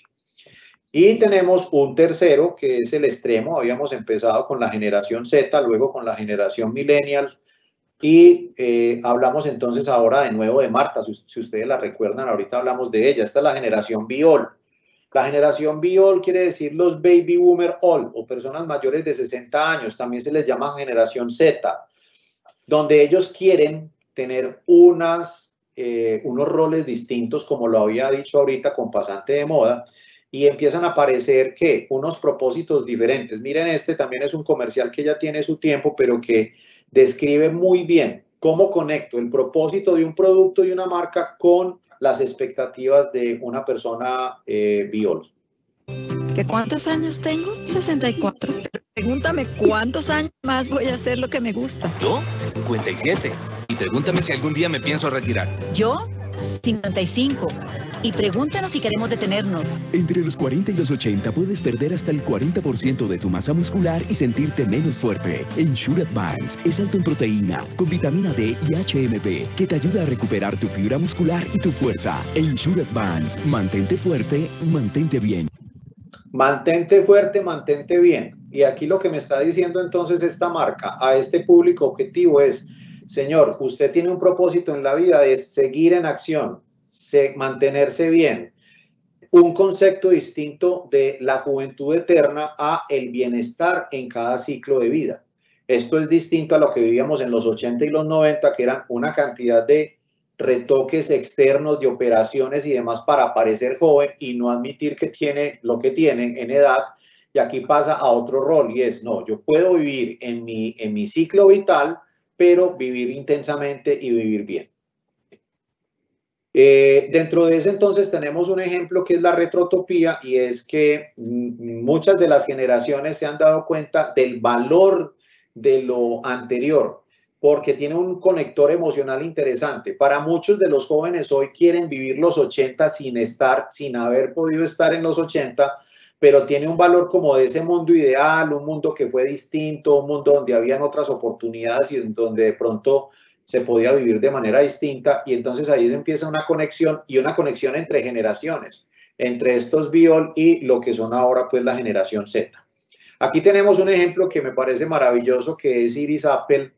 Y tenemos un tercero, que es el extremo. Habíamos empezado con la generación Z, luego con la generación millennial. Y eh, hablamos entonces ahora de nuevo de Marta, si, si ustedes la recuerdan, ahorita hablamos de ella. Esta es la generación B-All. La generación B-All quiere decir los Baby Boomer All, o personas mayores de sesenta años. También se les llama generación Z, donde ellos quieren tener unas, eh, unos roles distintos, como lo había dicho ahorita con Pasante de Moda, y empiezan a aparecer que unos propósitos diferentes. Miren, este también es un comercial que ya tiene su tiempo, pero que describe muy bien cómo conecto el propósito de un producto y una marca con las expectativas de una persona eh, B-All. ¿Que cuántos años tengo? sesenta y cuatro. Pregúntame cuántos años más voy a hacer lo que me gusta. Yo, cincuenta y siete. Y pregúntame si algún día me pienso retirar. Yo, cincuenta y cinco. Y pregúntanos si queremos detenernos. Entre los cuarenta y los ochenta puedes perder hasta el cuarenta por ciento de tu masa muscular y sentirte menos fuerte. Ensure Advance es alto en proteína, con vitamina D y H M P, que te ayuda a recuperar tu fibra muscular y tu fuerza. Ensure Advance. Mantente fuerte, mantente bien. Mantente fuerte, mantente bien. Y aquí lo que me está diciendo entonces esta marca a este público objetivo es: señor, usted tiene un propósito en la vida de seguir en acción, se, mantenerse bien. Un concepto distinto de la juventud eterna a el bienestar en cada ciclo de vida. Esto es distinto a lo que vivíamos en los ochenta y los noventa, que eran una cantidad de retoques externos, de operaciones y demás para parecer joven y no admitir que tiene lo que tienen en edad. Y aquí pasa a otro rol y es: no, yo puedo vivir en mi, en mi ciclo vital, pero vivir intensamente y vivir bien. Eh, dentro de ese entonces tenemos un ejemplo que es la retrotopía, y es que muchas de las generaciones se han dado cuenta del valor de lo anterior, porque tiene un conector emocional interesante. Para muchos de los jóvenes hoy quieren vivir los ochenta sin estar, sin haber podido estar en los ochenta, pero tiene un valor como de ese mundo ideal, un mundo que fue distinto, un mundo donde habían otras oportunidades y donde de pronto se podía vivir de manera distinta. Y entonces ahí empieza una conexión, y una conexión entre generaciones, entre estos B-All y lo que son ahora pues la generación Z. Aquí tenemos un ejemplo que me parece maravilloso, que es Iris Apfel,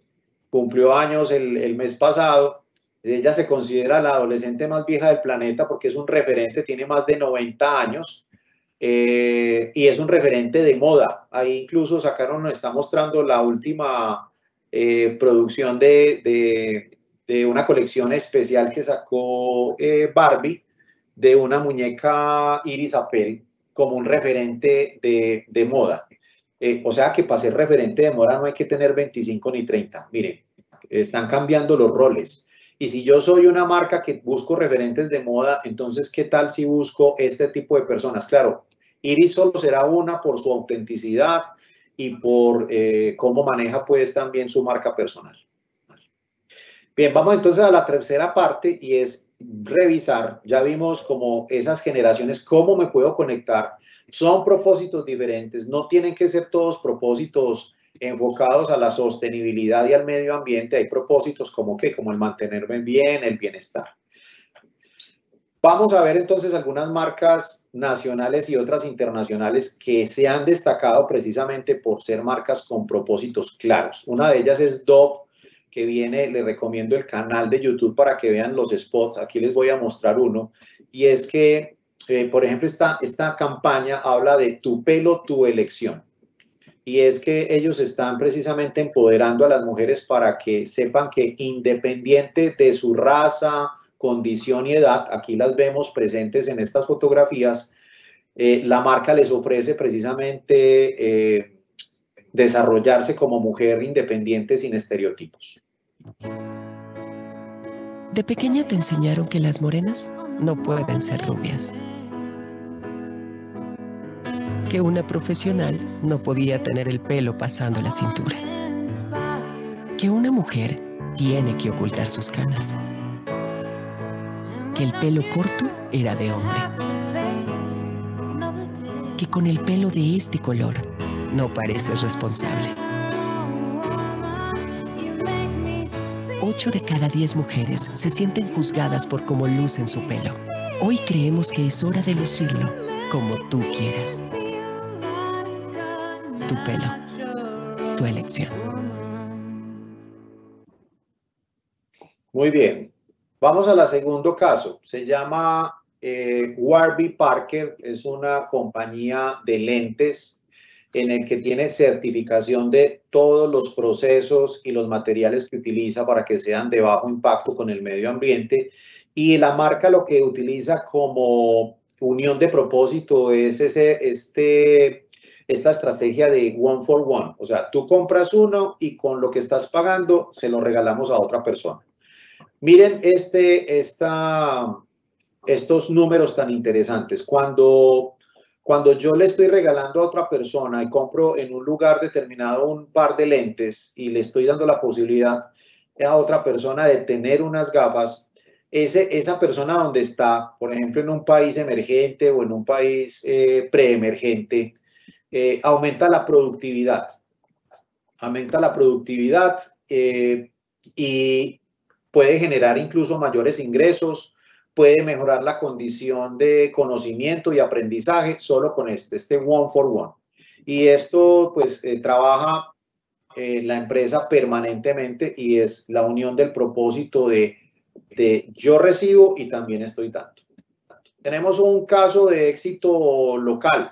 cumplió años el, el mes pasado. Ella se considera la adolescente más vieja del planeta porque es un referente, tiene más de noventa años eh, y es un referente de moda. Ahí incluso sacaron, nos está mostrando la última eh, producción de, de, de una colección especial que sacó eh, Barbie, de una muñeca Iris Apfel como un referente de, de moda. Eh, o sea que para ser referente de moda no hay que tener veinticinco ni treinta. Miren, están cambiando los roles. Y si yo soy una marca que busco referentes de moda, entonces, ¿qué tal si busco este tipo de personas? Claro, Iris solo será una por su autenticidad y por eh, cómo maneja pues también su marca personal. Bien, vamos entonces a la tercera parte y es revisar. Ya vimos como esas generaciones, cómo me puedo conectar. Son propósitos diferentes, no tienen que ser todos propósitos enfocados a la sostenibilidad y al medio ambiente. Hay propósitos como que, como el mantenerme bien, el bienestar. Vamos a ver entonces algunas marcas nacionales y otras internacionales que se han destacado precisamente por ser marcas con propósitos claros. Una de ellas es Dove, que viene, les recomiendo el canal de YouTube para que vean los spots. Aquí les voy a mostrar uno, y es que, eh, por ejemplo, esta, esta campaña habla de tu pelo, tu elección. Y es que ellos están precisamente empoderando a las mujeres para que sepan que independiente de su raza, condición y edad, aquí las vemos presentes en estas fotografías, eh, la marca les ofrece precisamente eh, desarrollarse como mujer independiente sin estereotipos. De pequeña te enseñaron que las morenas no pueden ser rubias. Que una profesional no podía tener el pelo pasando la cintura. Que una mujer tiene que ocultar sus canas. Que el pelo corto era de hombre. Que con el pelo de este color no pareces responsable. Ocho de cada diez mujeres se sienten juzgadas por cómo lucen su pelo. Hoy creemos que es hora de lucirlo como tú quieras. Tu pelo, tu elección. Muy bien. Vamos al segundo caso. Se llama eh, Warby Parker. Es una compañía de lentes en el que tiene certificación de todos los procesos y los materiales que utiliza para que sean de bajo impacto con el medio ambiente. Y la marca lo que utiliza como unión de propósito es ese, este... esta estrategia de one for one, o sea, tú compras uno y con lo que estás pagando se lo regalamos a otra persona. Miren este, esta, estos números tan interesantes. Cuando, cuando yo le estoy regalando a otra persona y compro en un lugar determinado un par de lentes y le estoy dando la posibilidad a otra persona de tener unas gafas, ese, esa persona donde está, por ejemplo, en un país emergente o en un país eh, preemergente, Eh, aumenta la productividad, aumenta la productividad eh, y puede generar incluso mayores ingresos, puede mejorar la condición de conocimiento y aprendizaje solo con este, este one for one. Y esto pues eh, trabaja eh, la empresa permanentemente y es la unión del propósito de, de yo recibo y también estoy dando. Tenemos un caso de éxito local.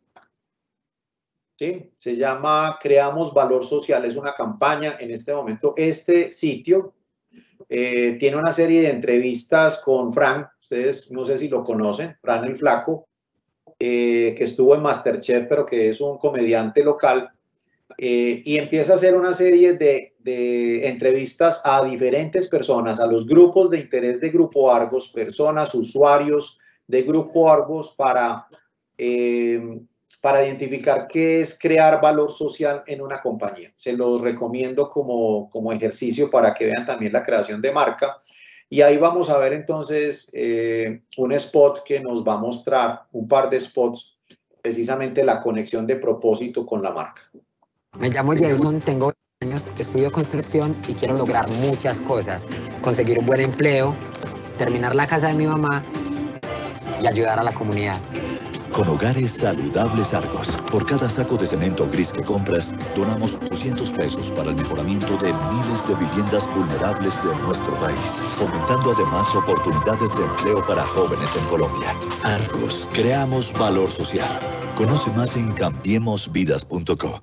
¿Sí? Se llama Creamos Valor Social, es una campaña en este momento. Este sitio eh, tiene una serie de entrevistas con Frank, ustedes no sé si lo conocen, Fran el Flaco, eh, que estuvo en MasterChef, pero que es un comediante local, eh, y empieza a hacer una serie de, de entrevistas a diferentes personas, a los grupos de interés de Grupo Argos, personas, usuarios de Grupo Argos para... Eh, para identificar qué es crear valor social en una compañía. Se los recomiendo como, como ejercicio para que vean también la creación de marca. Y ahí vamos a ver entonces eh, un spot que nos va a mostrar, un par de spots, precisamente la conexión de propósito con la marca. Me llamo Jason, tengo años, estudio construcción y quiero lograr muchas cosas. Conseguir un buen empleo, terminar la casa de mi mamá y ayudar a la comunidad. Con Hogares Saludables Argos, por cada saco de cemento gris que compras, donamos doscientos pesos para el mejoramiento de miles de viviendas vulnerables de nuestro país, fomentando además oportunidades de empleo para jóvenes en Colombia. Argos, creamos valor social. Conoce más en cambiemos vidas punto co.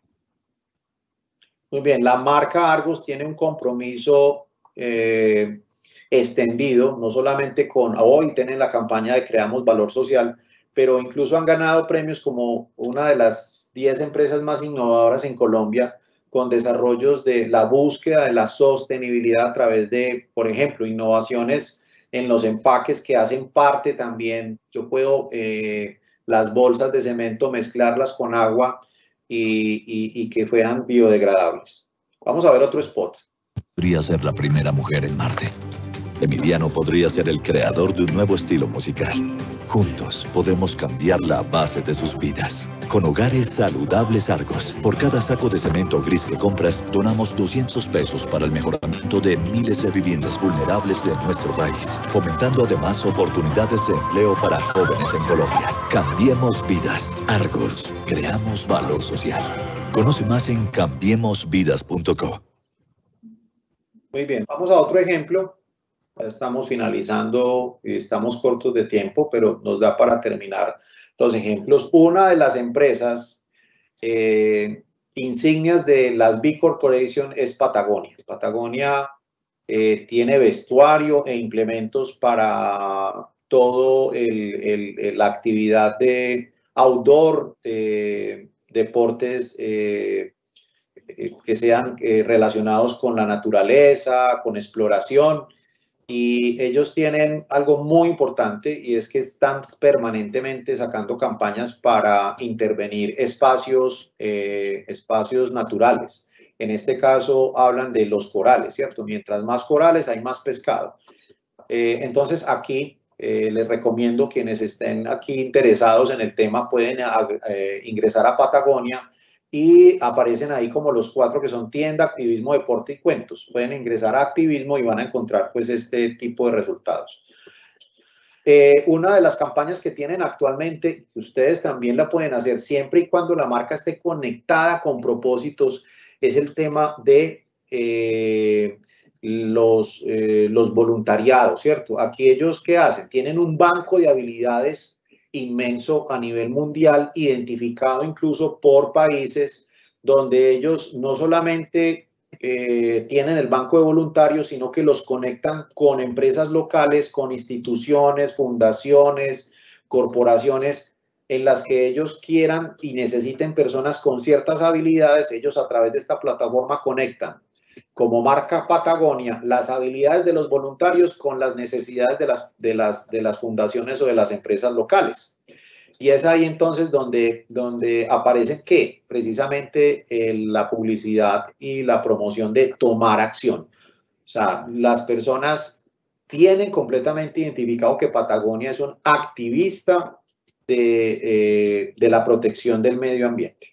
Muy bien, la marca Argos tiene un compromiso eh, extendido, no solamente con, hoy tienen la campaña de Creamos Valor Social, pero incluso han ganado premios como una de las diez empresas más innovadoras en Colombia, con desarrollos de la búsqueda de la sostenibilidad a través de, por ejemplo, innovaciones en los empaques que hacen parte también. Yo puedo eh, las bolsas de cemento mezclarlas con agua y, y, y que fueran biodegradables. Vamos a ver otro spot. Podría ser la primera mujer en Marte. Emiliano podría ser el creador de un nuevo estilo musical. Juntos podemos cambiar la base de sus vidas. Con Hogares Saludables Argos, por cada saco de cemento gris que compras, donamos doscientos pesos para el mejoramiento de miles de viviendas vulnerables de nuestro país, fomentando además oportunidades de empleo para jóvenes en Colombia. Cambiemos vidas. Argos, creamos valor social. Conoce más en cambiemos vidas punto co. Muy bien, vamos a otro ejemplo. Ya estamos finalizando y estamos cortos de tiempo, pero nos da para terminar los ejemplos. Una de las empresas eh, insignias de las B Corporation es Patagonia. Patagonia eh, tiene vestuario e implementos para todo el, el, la actividad de outdoor, de deportes eh, que sean eh, relacionados con la naturaleza, con exploración. Y ellos tienen algo muy importante y es que están permanentemente sacando campañas para intervenir espacios, eh, espacios naturales. En este caso hablan de los corales, ¿cierto? Mientras más corales hay más pescado. Eh, entonces aquí eh, les recomiendo quienes estén aquí interesados en el tema pueden eh, ingresar a Patagonia y aparecen ahí como los cuatro que son tienda, activismo, deporte y cuentos. Pueden ingresar a activismo y van a encontrar pues este tipo de resultados. Eh, una de las campañas que tienen actualmente, que ustedes también la pueden hacer siempre y cuando la marca esté conectada con propósitos, es el tema de eh, los, eh, los voluntariados, ¿cierto? Aquí ellos, ¿qué hacen? Tienen un banco de habilidades inmenso a nivel mundial, identificado incluso por países, donde ellos no solamente eh, tienen el banco de voluntarios, sino que los conectan con empresas locales, con instituciones, fundaciones, corporaciones, en las que ellos quieran y necesiten personas con ciertas habilidades. Ellos a través de esta plataforma conectan como marca Patagonia las habilidades de los voluntarios con las necesidades de las, de las, de las fundaciones o de las empresas locales. Y es ahí entonces donde, donde aparece que precisamente eh, la publicidad y la promoción de tomar acción. O sea, las personas tienen completamente identificado que Patagonia es un activista de, eh, de la protección del medio ambiente.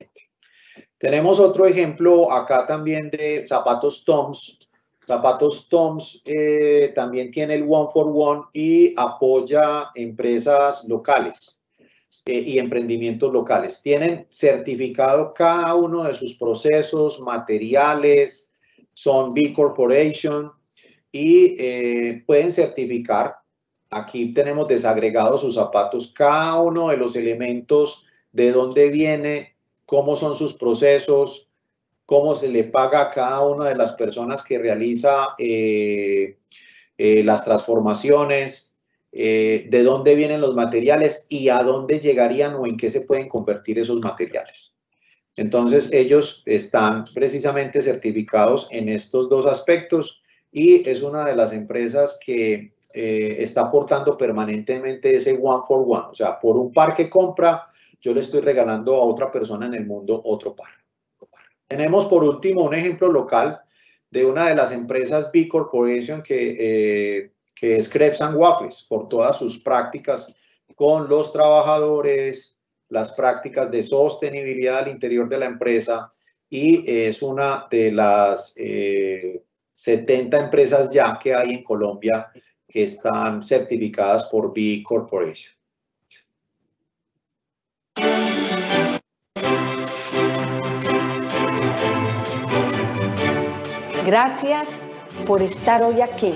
Tenemos otro ejemplo acá también de Zapatos Toms. Zapatos Toms eh, también tiene el One for One y apoya empresas locales eh, y emprendimientos locales. Tienen certificado cada uno de sus procesos, materiales, son B Corporation y eh, pueden certificar. Aquí tenemos desagregados sus zapatos, cada uno de los elementos, de dónde viene, cómo son sus procesos, cómo se le paga a cada una de las personas que realiza eh, eh, las transformaciones, eh, de dónde vienen los materiales y a dónde llegarían o en qué se pueden convertir esos materiales. Entonces, ellos están precisamente certificados en estos dos aspectos y es una de las empresas que eh, está aportando permanentemente ese one for one. O sea, por un par que compra, yo le estoy regalando a otra persona en el mundo otro par. Tenemos por último un ejemplo local de una de las empresas B Corporation que, eh, que es Crepes and Waffles, por todas sus prácticas con los trabajadores, las prácticas de sostenibilidad al interior de la empresa y es una de las eh, setenta empresas ya que hay en Colombia que están certificadas por B Corporation. Gracias por estar hoy aquí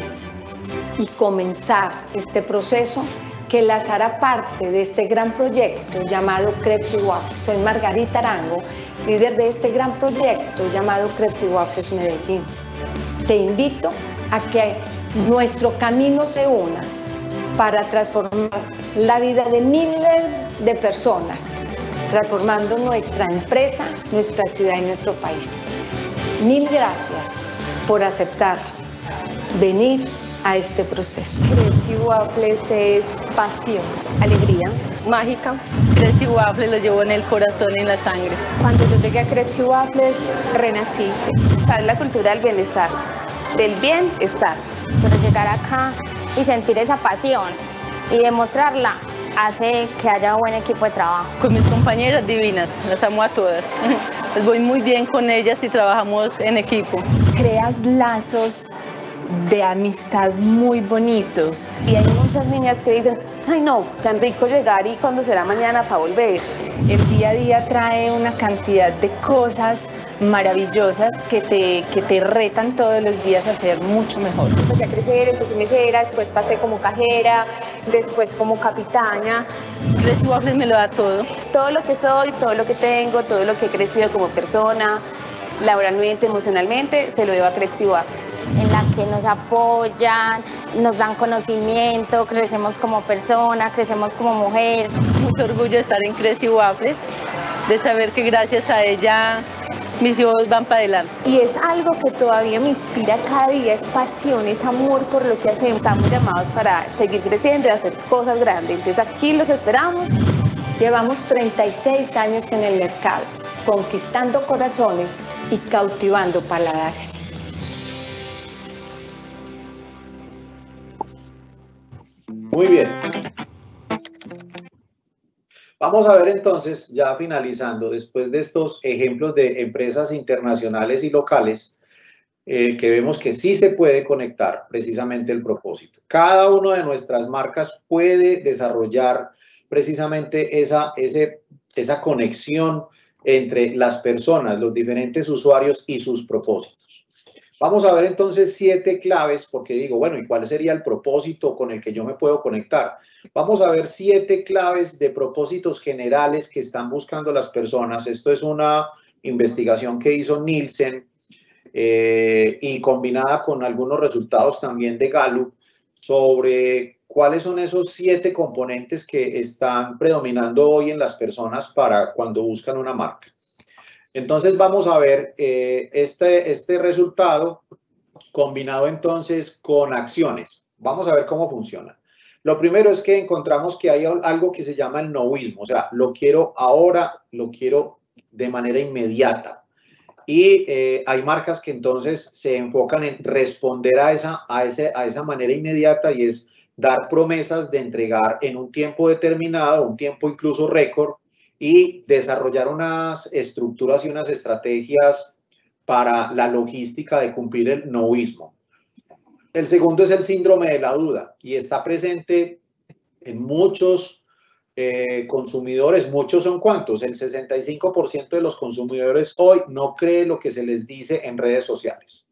y comenzar este proceso que las hará parte de este gran proyecto llamado Crepes y Waffles. Soy Margarita Arango, líder de este gran proyecto llamado Crepes y Waffles Medellín. Te invito a que nuestro camino se una para transformar la vida de miles de personas, transformando nuestra empresa, nuestra ciudad y nuestro país. Mil gracias por aceptar venir a este proceso. Crepes y Waffles es pasión, alegría, mágica. Crepes y Waffles lo llevo en el corazón y en la sangre. Cuando yo llegué a Crepes y Waffles, renací. Es la cultura del bienestar, del bienestar. Pero llegar acá y sentir esa pasión y demostrarla hace que haya un buen equipo de trabajo. Con mis compañeras divinas, las amo a todas. Les voy muy bien con ellas y trabajamos en equipo. Creas lazos de amistad muy bonitos. Y hay muchas niñas que dicen, ay no, tan rico llegar y cuando será mañana para volver. El día a día trae una cantidad de cosas maravillosas que te, que te retan todos los días a ser mucho mejor. Empecé a crecer, empecé mesera, después pasé como cajera, después como capitana. Crepes y Waffles me lo da todo. Todo lo que soy, todo lo que tengo, todo lo que he crecido como persona, laboralmente, emocionalmente, se lo debo a Crepes y Waffles. En la que nos apoyan, nos dan conocimiento, crecemos como persona, crecemos como mujer. Mucho orgullo de estar en Crepes y Waffles, de saber que gracias a ella mis hijos van para adelante. Y es algo que todavía me inspira cada día, es pasión, es amor por lo que hacemos. Estamos llamados para seguir creciendo y hacer cosas grandes, entonces aquí los esperamos. Llevamos treinta y seis años en el mercado, conquistando corazones y cautivando paladares. Muy bien. Vamos a ver entonces, ya finalizando, después de estos ejemplos de empresas internacionales y locales, eh, que vemos que sí se puede conectar precisamente el propósito. Cada una de nuestras marcas puede desarrollar precisamente esa, ese, esa conexión entre las personas, los diferentes usuarios y sus propósitos. Vamos a ver entonces siete claves, porque digo, bueno, ¿y cuál sería el propósito con el que yo me puedo conectar? Vamos a ver siete claves de propósitos generales que están buscando las personas. Esto es una investigación que hizo Nielsen eh, y combinada con algunos resultados también de Gallup sobre cuáles son esos siete componentes que están predominando hoy en las personas para cuando buscan una marca. Entonces vamos a ver eh, este, este resultado combinado entonces con acciones. Vamos a ver cómo funciona. Lo primero es que encontramos que hay algo que se llama el nowismo, o sea, lo quiero ahora, lo quiero de manera inmediata. Y eh, hay marcas que entonces se enfocan en responder a esa, a, ese, a esa manera inmediata y es dar promesas de entregar en un tiempo determinado, un tiempo incluso récord, y desarrollar unas estructuras y unas estrategias para la logística de cumplir el nowismo. El segundo es el síndrome de la duda y está presente en muchos eh, consumidores. Muchos son ¿cuántos? El sesenta y cinco por ciento de los consumidores hoy no cree lo que se les dice en redes sociales,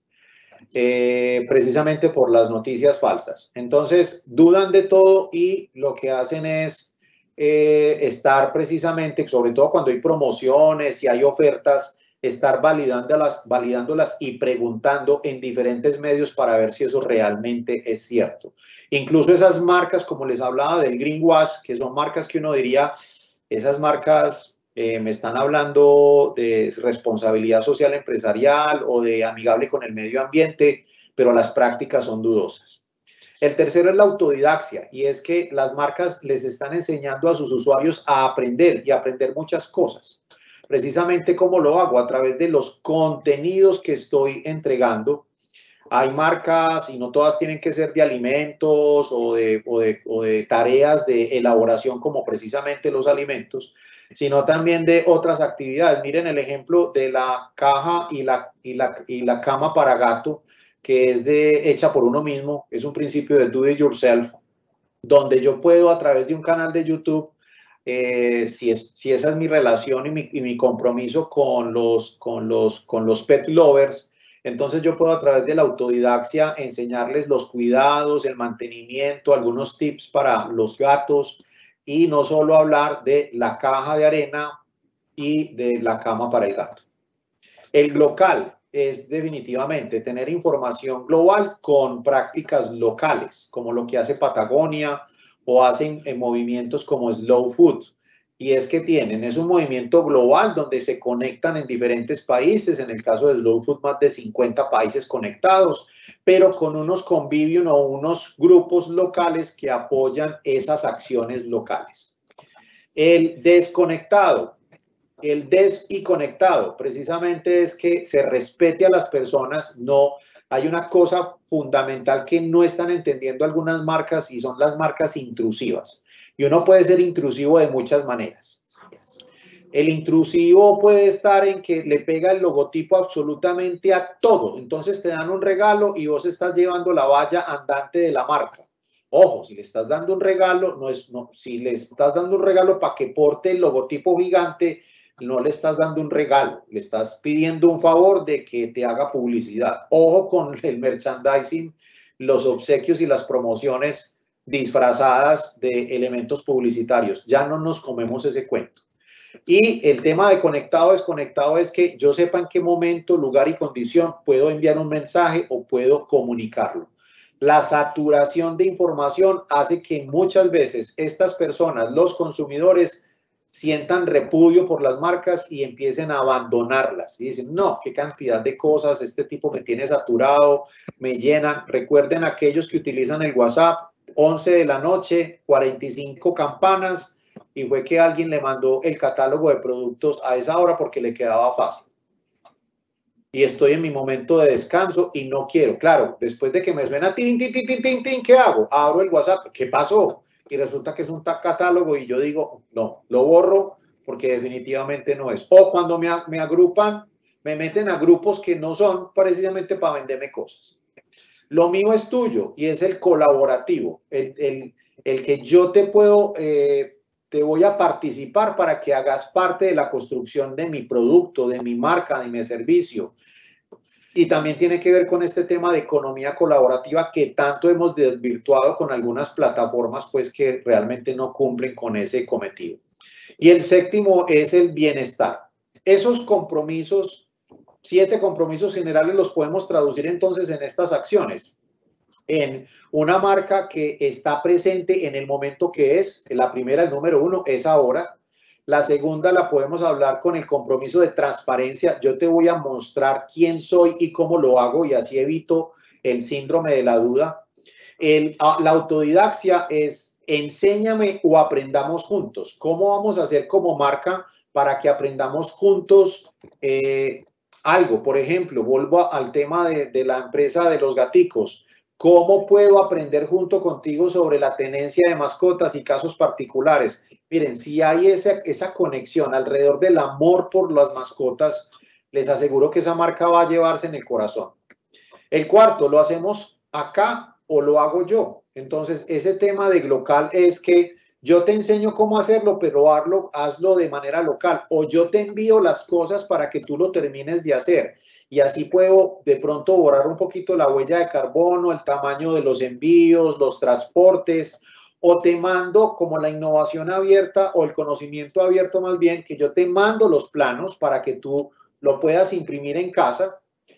eh, precisamente por las noticias falsas. Entonces dudan de todo y lo que hacen es Eh, estar precisamente, sobre todo cuando hay promociones y hay ofertas, estar validándolas, validándolas y preguntando en diferentes medios para ver si eso realmente es cierto. Incluso esas marcas, como les hablaba del greenwash, que son marcas que uno diría, esas marcas eh, me están hablando de responsabilidad social empresarial o de amigable con el medio ambiente, pero las prácticas son dudosas. El tercero es la autodidaxia y es que las marcas les están enseñando a sus usuarios a aprender y aprender muchas cosas. Precisamente, ¿cómo lo hago? A través de los contenidos que estoy entregando. Hay marcas, y no todas tienen que ser de alimentos o de, o de, o de tareas de elaboración como precisamente los alimentos, sino también de otras actividades. Miren el ejemplo de la caja y la, y la, y la cama para gato, que es de, hecha por uno mismo, es un principio de do it yourself, donde yo puedo a través de un canal de YouTube eh, si, es, si esa es mi relación y mi, y mi compromiso con los, con, los, con los pet lovers, entonces yo puedo a través de la autodidaxia enseñarles los cuidados, el mantenimiento, algunos tips para los gatos y no solo hablar de la caja de arena y de la cama para el gato. El local es definitivamente tener información global con prácticas locales, como lo que hace Patagonia o hacen en movimientos como Slow Food. Y es que tienen, es un movimiento global donde se conectan en diferentes países, en el caso de Slow Food más de cincuenta países conectados, pero con unos convivios o unos grupos locales que apoyan esas acciones locales. El desconectado. El des y conectado precisamente es que se respete a las personas. No, hay una cosa fundamental que no están entendiendo algunas marcas y son las marcas intrusivas. Y uno puede ser intrusivo de muchas maneras. El intrusivo puede estar en que le pega el logotipo absolutamente a todo. Entonces te dan un regalo y vos estás llevando la valla andante de la marca. Ojo, si le estás dando un regalo, no es, no, si le estás dando un regalo para que porte el logotipo gigante, no le estás dando un regalo, le estás pidiendo un favor de que te haga publicidad. Ojo con el merchandising, los obsequios y las promociones disfrazadas de elementos publicitarios. Ya no nos comemos ese cuento. Y el tema de conectado desconectado es que yo sepa en qué momento, lugar y condición puedo enviar un mensaje o puedo comunicarlo. La saturación de información hace que muchas veces estas personas, los consumidores, sientan repudio por las marcas y empiecen a abandonarlas. Y dicen, no, qué cantidad de cosas, este tipo me tiene saturado, me llenan. Recuerden aquellos que utilizan el WhatsApp, once de la noche, cuarenta y cinco campanas, y fue que alguien le mandó el catálogo de productos a esa hora porque le quedaba fácil. Y estoy en mi momento de descanso y no quiero. Claro, después de que me suena tin, tin, tin, tin, tin, tin, ¿qué hago? Abro el WhatsApp, ¿qué pasó? Y resulta que es un catálogo y yo digo, no, lo borro porque definitivamente no es. O cuando me, me agrupan, me meten a grupos que no son precisamente para venderme cosas. Lo mío es tuyo y es el colaborativo, el, el, el que yo te puedo, eh, te voy a participar para que hagas parte de la construcción de mi producto, de mi marca, de mi servicio. Y también tiene que ver con este tema de economía colaborativa que tanto hemos desvirtuado con algunas plataformas pues que realmente no cumplen con ese cometido. Y el séptimo es el bienestar. Esos compromisos, siete compromisos generales los podemos traducir entonces en estas acciones. En una marca que está presente en el momento que es, la primera, el número uno, es ahora. La segunda la podemos hablar con el compromiso de transparencia. Yo te voy a mostrar quién soy y cómo lo hago y así evito el síndrome de la duda. El, la autodidaxia es enséñame o aprendamos juntos. ¿Cómo vamos a hacer como marca para que aprendamos juntos eh, algo? Por ejemplo, vuelvo al tema de, de la empresa de los gaticos. ¿Cómo puedo aprender junto contigo sobre la tenencia de mascotas y casos particulares? Miren, si hay esa, esa conexión alrededor del amor por las mascotas, les aseguro que esa marca va a llevarse en el corazón. El cuarto, ¿lo hacemos acá o lo hago yo? Entonces, ese tema de local es que yo te enseño cómo hacerlo, pero hazlo, hazlo de manera local. O yo te envío las cosas para que tú lo termines de hacer. Y así puedo de pronto borrar un poquito la huella de carbono, el tamaño de los envíos, los transportes, o te mando como la innovación abierta o el conocimiento abierto más bien, que yo te mando los planos para que tú lo puedas imprimir en casa,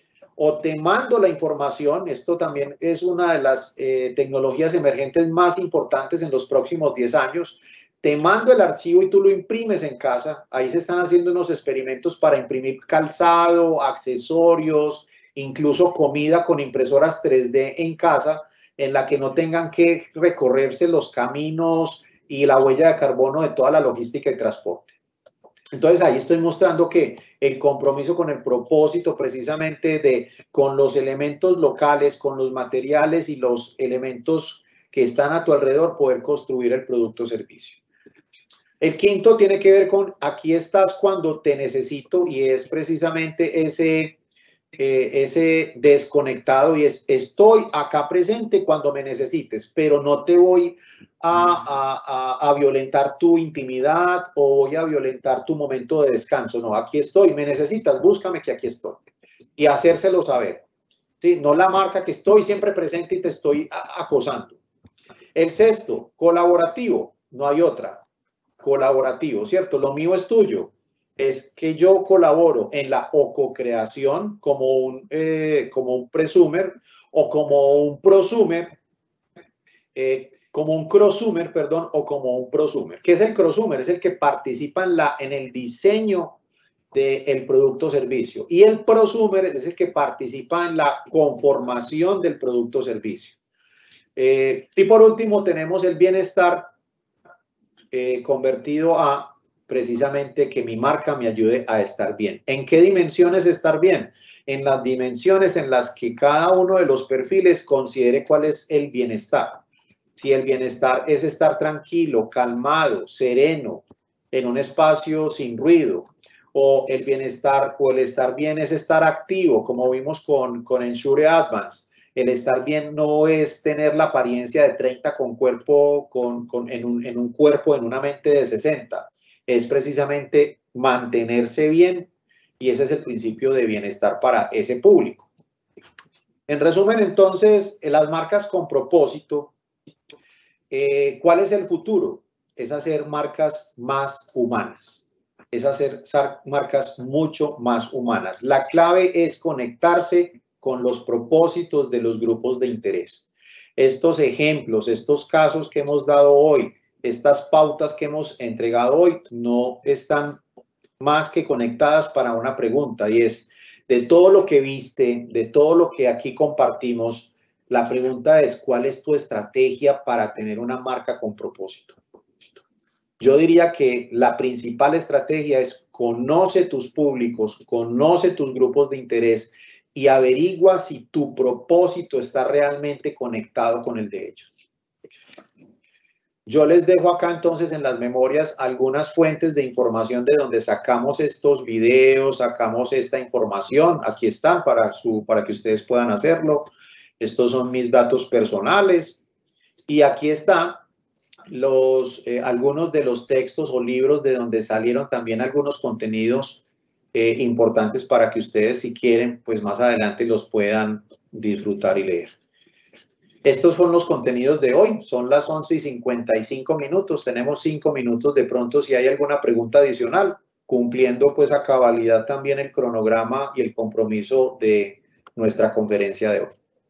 o te mando la información. Esto también es una de las eh, tecnologías emergentes más importantes en los próximos diez años. Te mando el archivo y tú lo imprimes en casa. Ahí se están haciendo unos experimentos para imprimir calzado, accesorios, incluso comida con impresoras tres D en casa, en la que no tengan que recorrerse los caminos y la huella de carbono de toda la logística y transporte. Entonces ahí estoy mostrando que el compromiso con el propósito precisamente de con los elementos locales, con los materiales y los elementos que están a tu alrededor, poder construir el producto o servicio. El quinto tiene que ver con aquí estás cuando te necesito y es precisamente ese, eh, ese desconectado y es, estoy acá presente cuando me necesites, pero no te voy a, a, a, a violentar tu intimidad o voy a violentar tu momento de descanso. No, aquí estoy, me necesitas, búscame que aquí estoy. Y hacérselo saber. ¿Sí? No la marca que estoy siempre presente y te estoy acosando. El sexto, colaborativo, no hay otra. Colaborativo, ¿cierto? Lo mío es tuyo. Es que yo colaboro en la o co-creación como un, eh, como un presumer o como un prosumer, eh, como un crossumer, perdón, o como un prosumer. ¿Qué es el crossumer? Es el que participa en, la, en el diseño del producto o servicio. Y el prosumer es el que participa en la conformación del producto o servicio. Eh, y por último tenemos el bienestar eh, convertido a precisamente que mi marca me ayude a estar bien. ¿En qué dimensiones estar bien? En las dimensiones en las que cada uno de los perfiles considere cuál es el bienestar. Si el bienestar es estar tranquilo, calmado, sereno, en un espacio sin ruido, o el bienestar o el estar bien es estar activo, como vimos con, con Ensure Advance. El estar bien no es tener la apariencia de treinta con cuerpo, con, con, en, un, en un cuerpo, en una mente de sesenta. Es precisamente mantenerse bien y ese es el principio de bienestar para ese público. En resumen, entonces, las marcas con propósito, eh, ¿cuál es el futuro? Es hacer marcas más humanas, es hacer marcas mucho más humanas. La clave es conectarse con los propósitos de los grupos de interés. Estos ejemplos, estos casos que hemos dado hoy, estas pautas que hemos entregado hoy no están más que conectadas para una pregunta y es, de todo lo que viste, de todo lo que aquí compartimos, la pregunta es, ¿cuál es tu estrategia para tener una marca con propósito? Yo diría que la principal estrategia es conoce tus públicos, conoce tus grupos de interés y averigua si tu propósito está realmente conectado con el de ellos. Yo les dejo acá entonces en las memorias algunas fuentes de información de donde sacamos estos videos, sacamos esta información. Aquí están para, su, para que ustedes puedan hacerlo. Estos son mis datos personales. Y aquí están los, eh, algunos de los textos o libros de donde salieron también algunos contenidos eh, importantes para que ustedes, si quieren, pues más adelante los puedan disfrutar y leer. Estos son los contenidos de hoy, son las once y cincuenta y cinco minutos, tenemos cinco minutos de pronto si hay alguna pregunta adicional, cumpliendo pues a cabalidad también el cronograma y el compromiso de nuestra conferencia de hoy.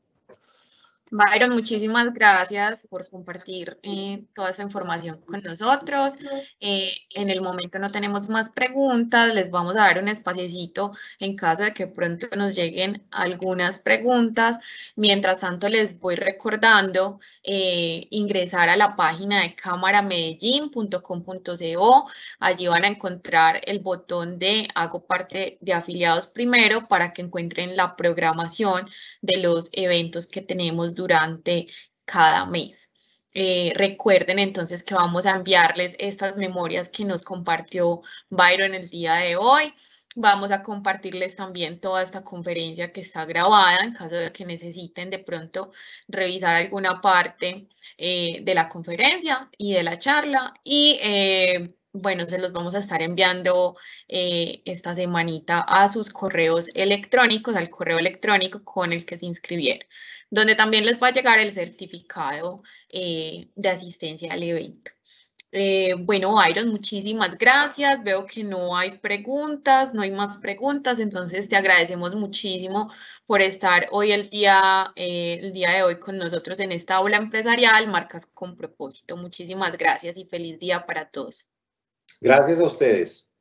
Byron, muchísimas gracias por compartir eh, toda esta información con nosotros. Eh, en el momento no tenemos más preguntas, les vamos a dar un espaciecito en caso de que pronto nos lleguen algunas preguntas. Mientras tanto, les voy recordando eh, ingresar a la página de cámara medellín punto com punto co. Allí van a encontrar el botón de hago parte de afiliados primero para que encuentren la programación de los eventos que tenemos durante cada mes. Eh, recuerden entonces que vamos a enviarles estas memorias que nos compartió Byron el día de hoy. Vamos a compartirles también toda esta conferencia que está grabada en caso de que necesiten de pronto revisar alguna parte eh, de la conferencia y de la charla. Y eh, bueno, se los vamos a estar enviando eh, esta semanita a sus correos electrónicos, al correo electrónico con el que se inscribieron, donde también les va a llegar el certificado eh, de asistencia al evento. Eh, bueno, Byron, muchísimas gracias. Veo que no hay preguntas, no hay más preguntas, entonces te agradecemos muchísimo por estar hoy el día, eh, el día de hoy con nosotros en esta aula empresarial, Marcas con Propósito. Muchísimas gracias y feliz día para todos. Gracias a ustedes.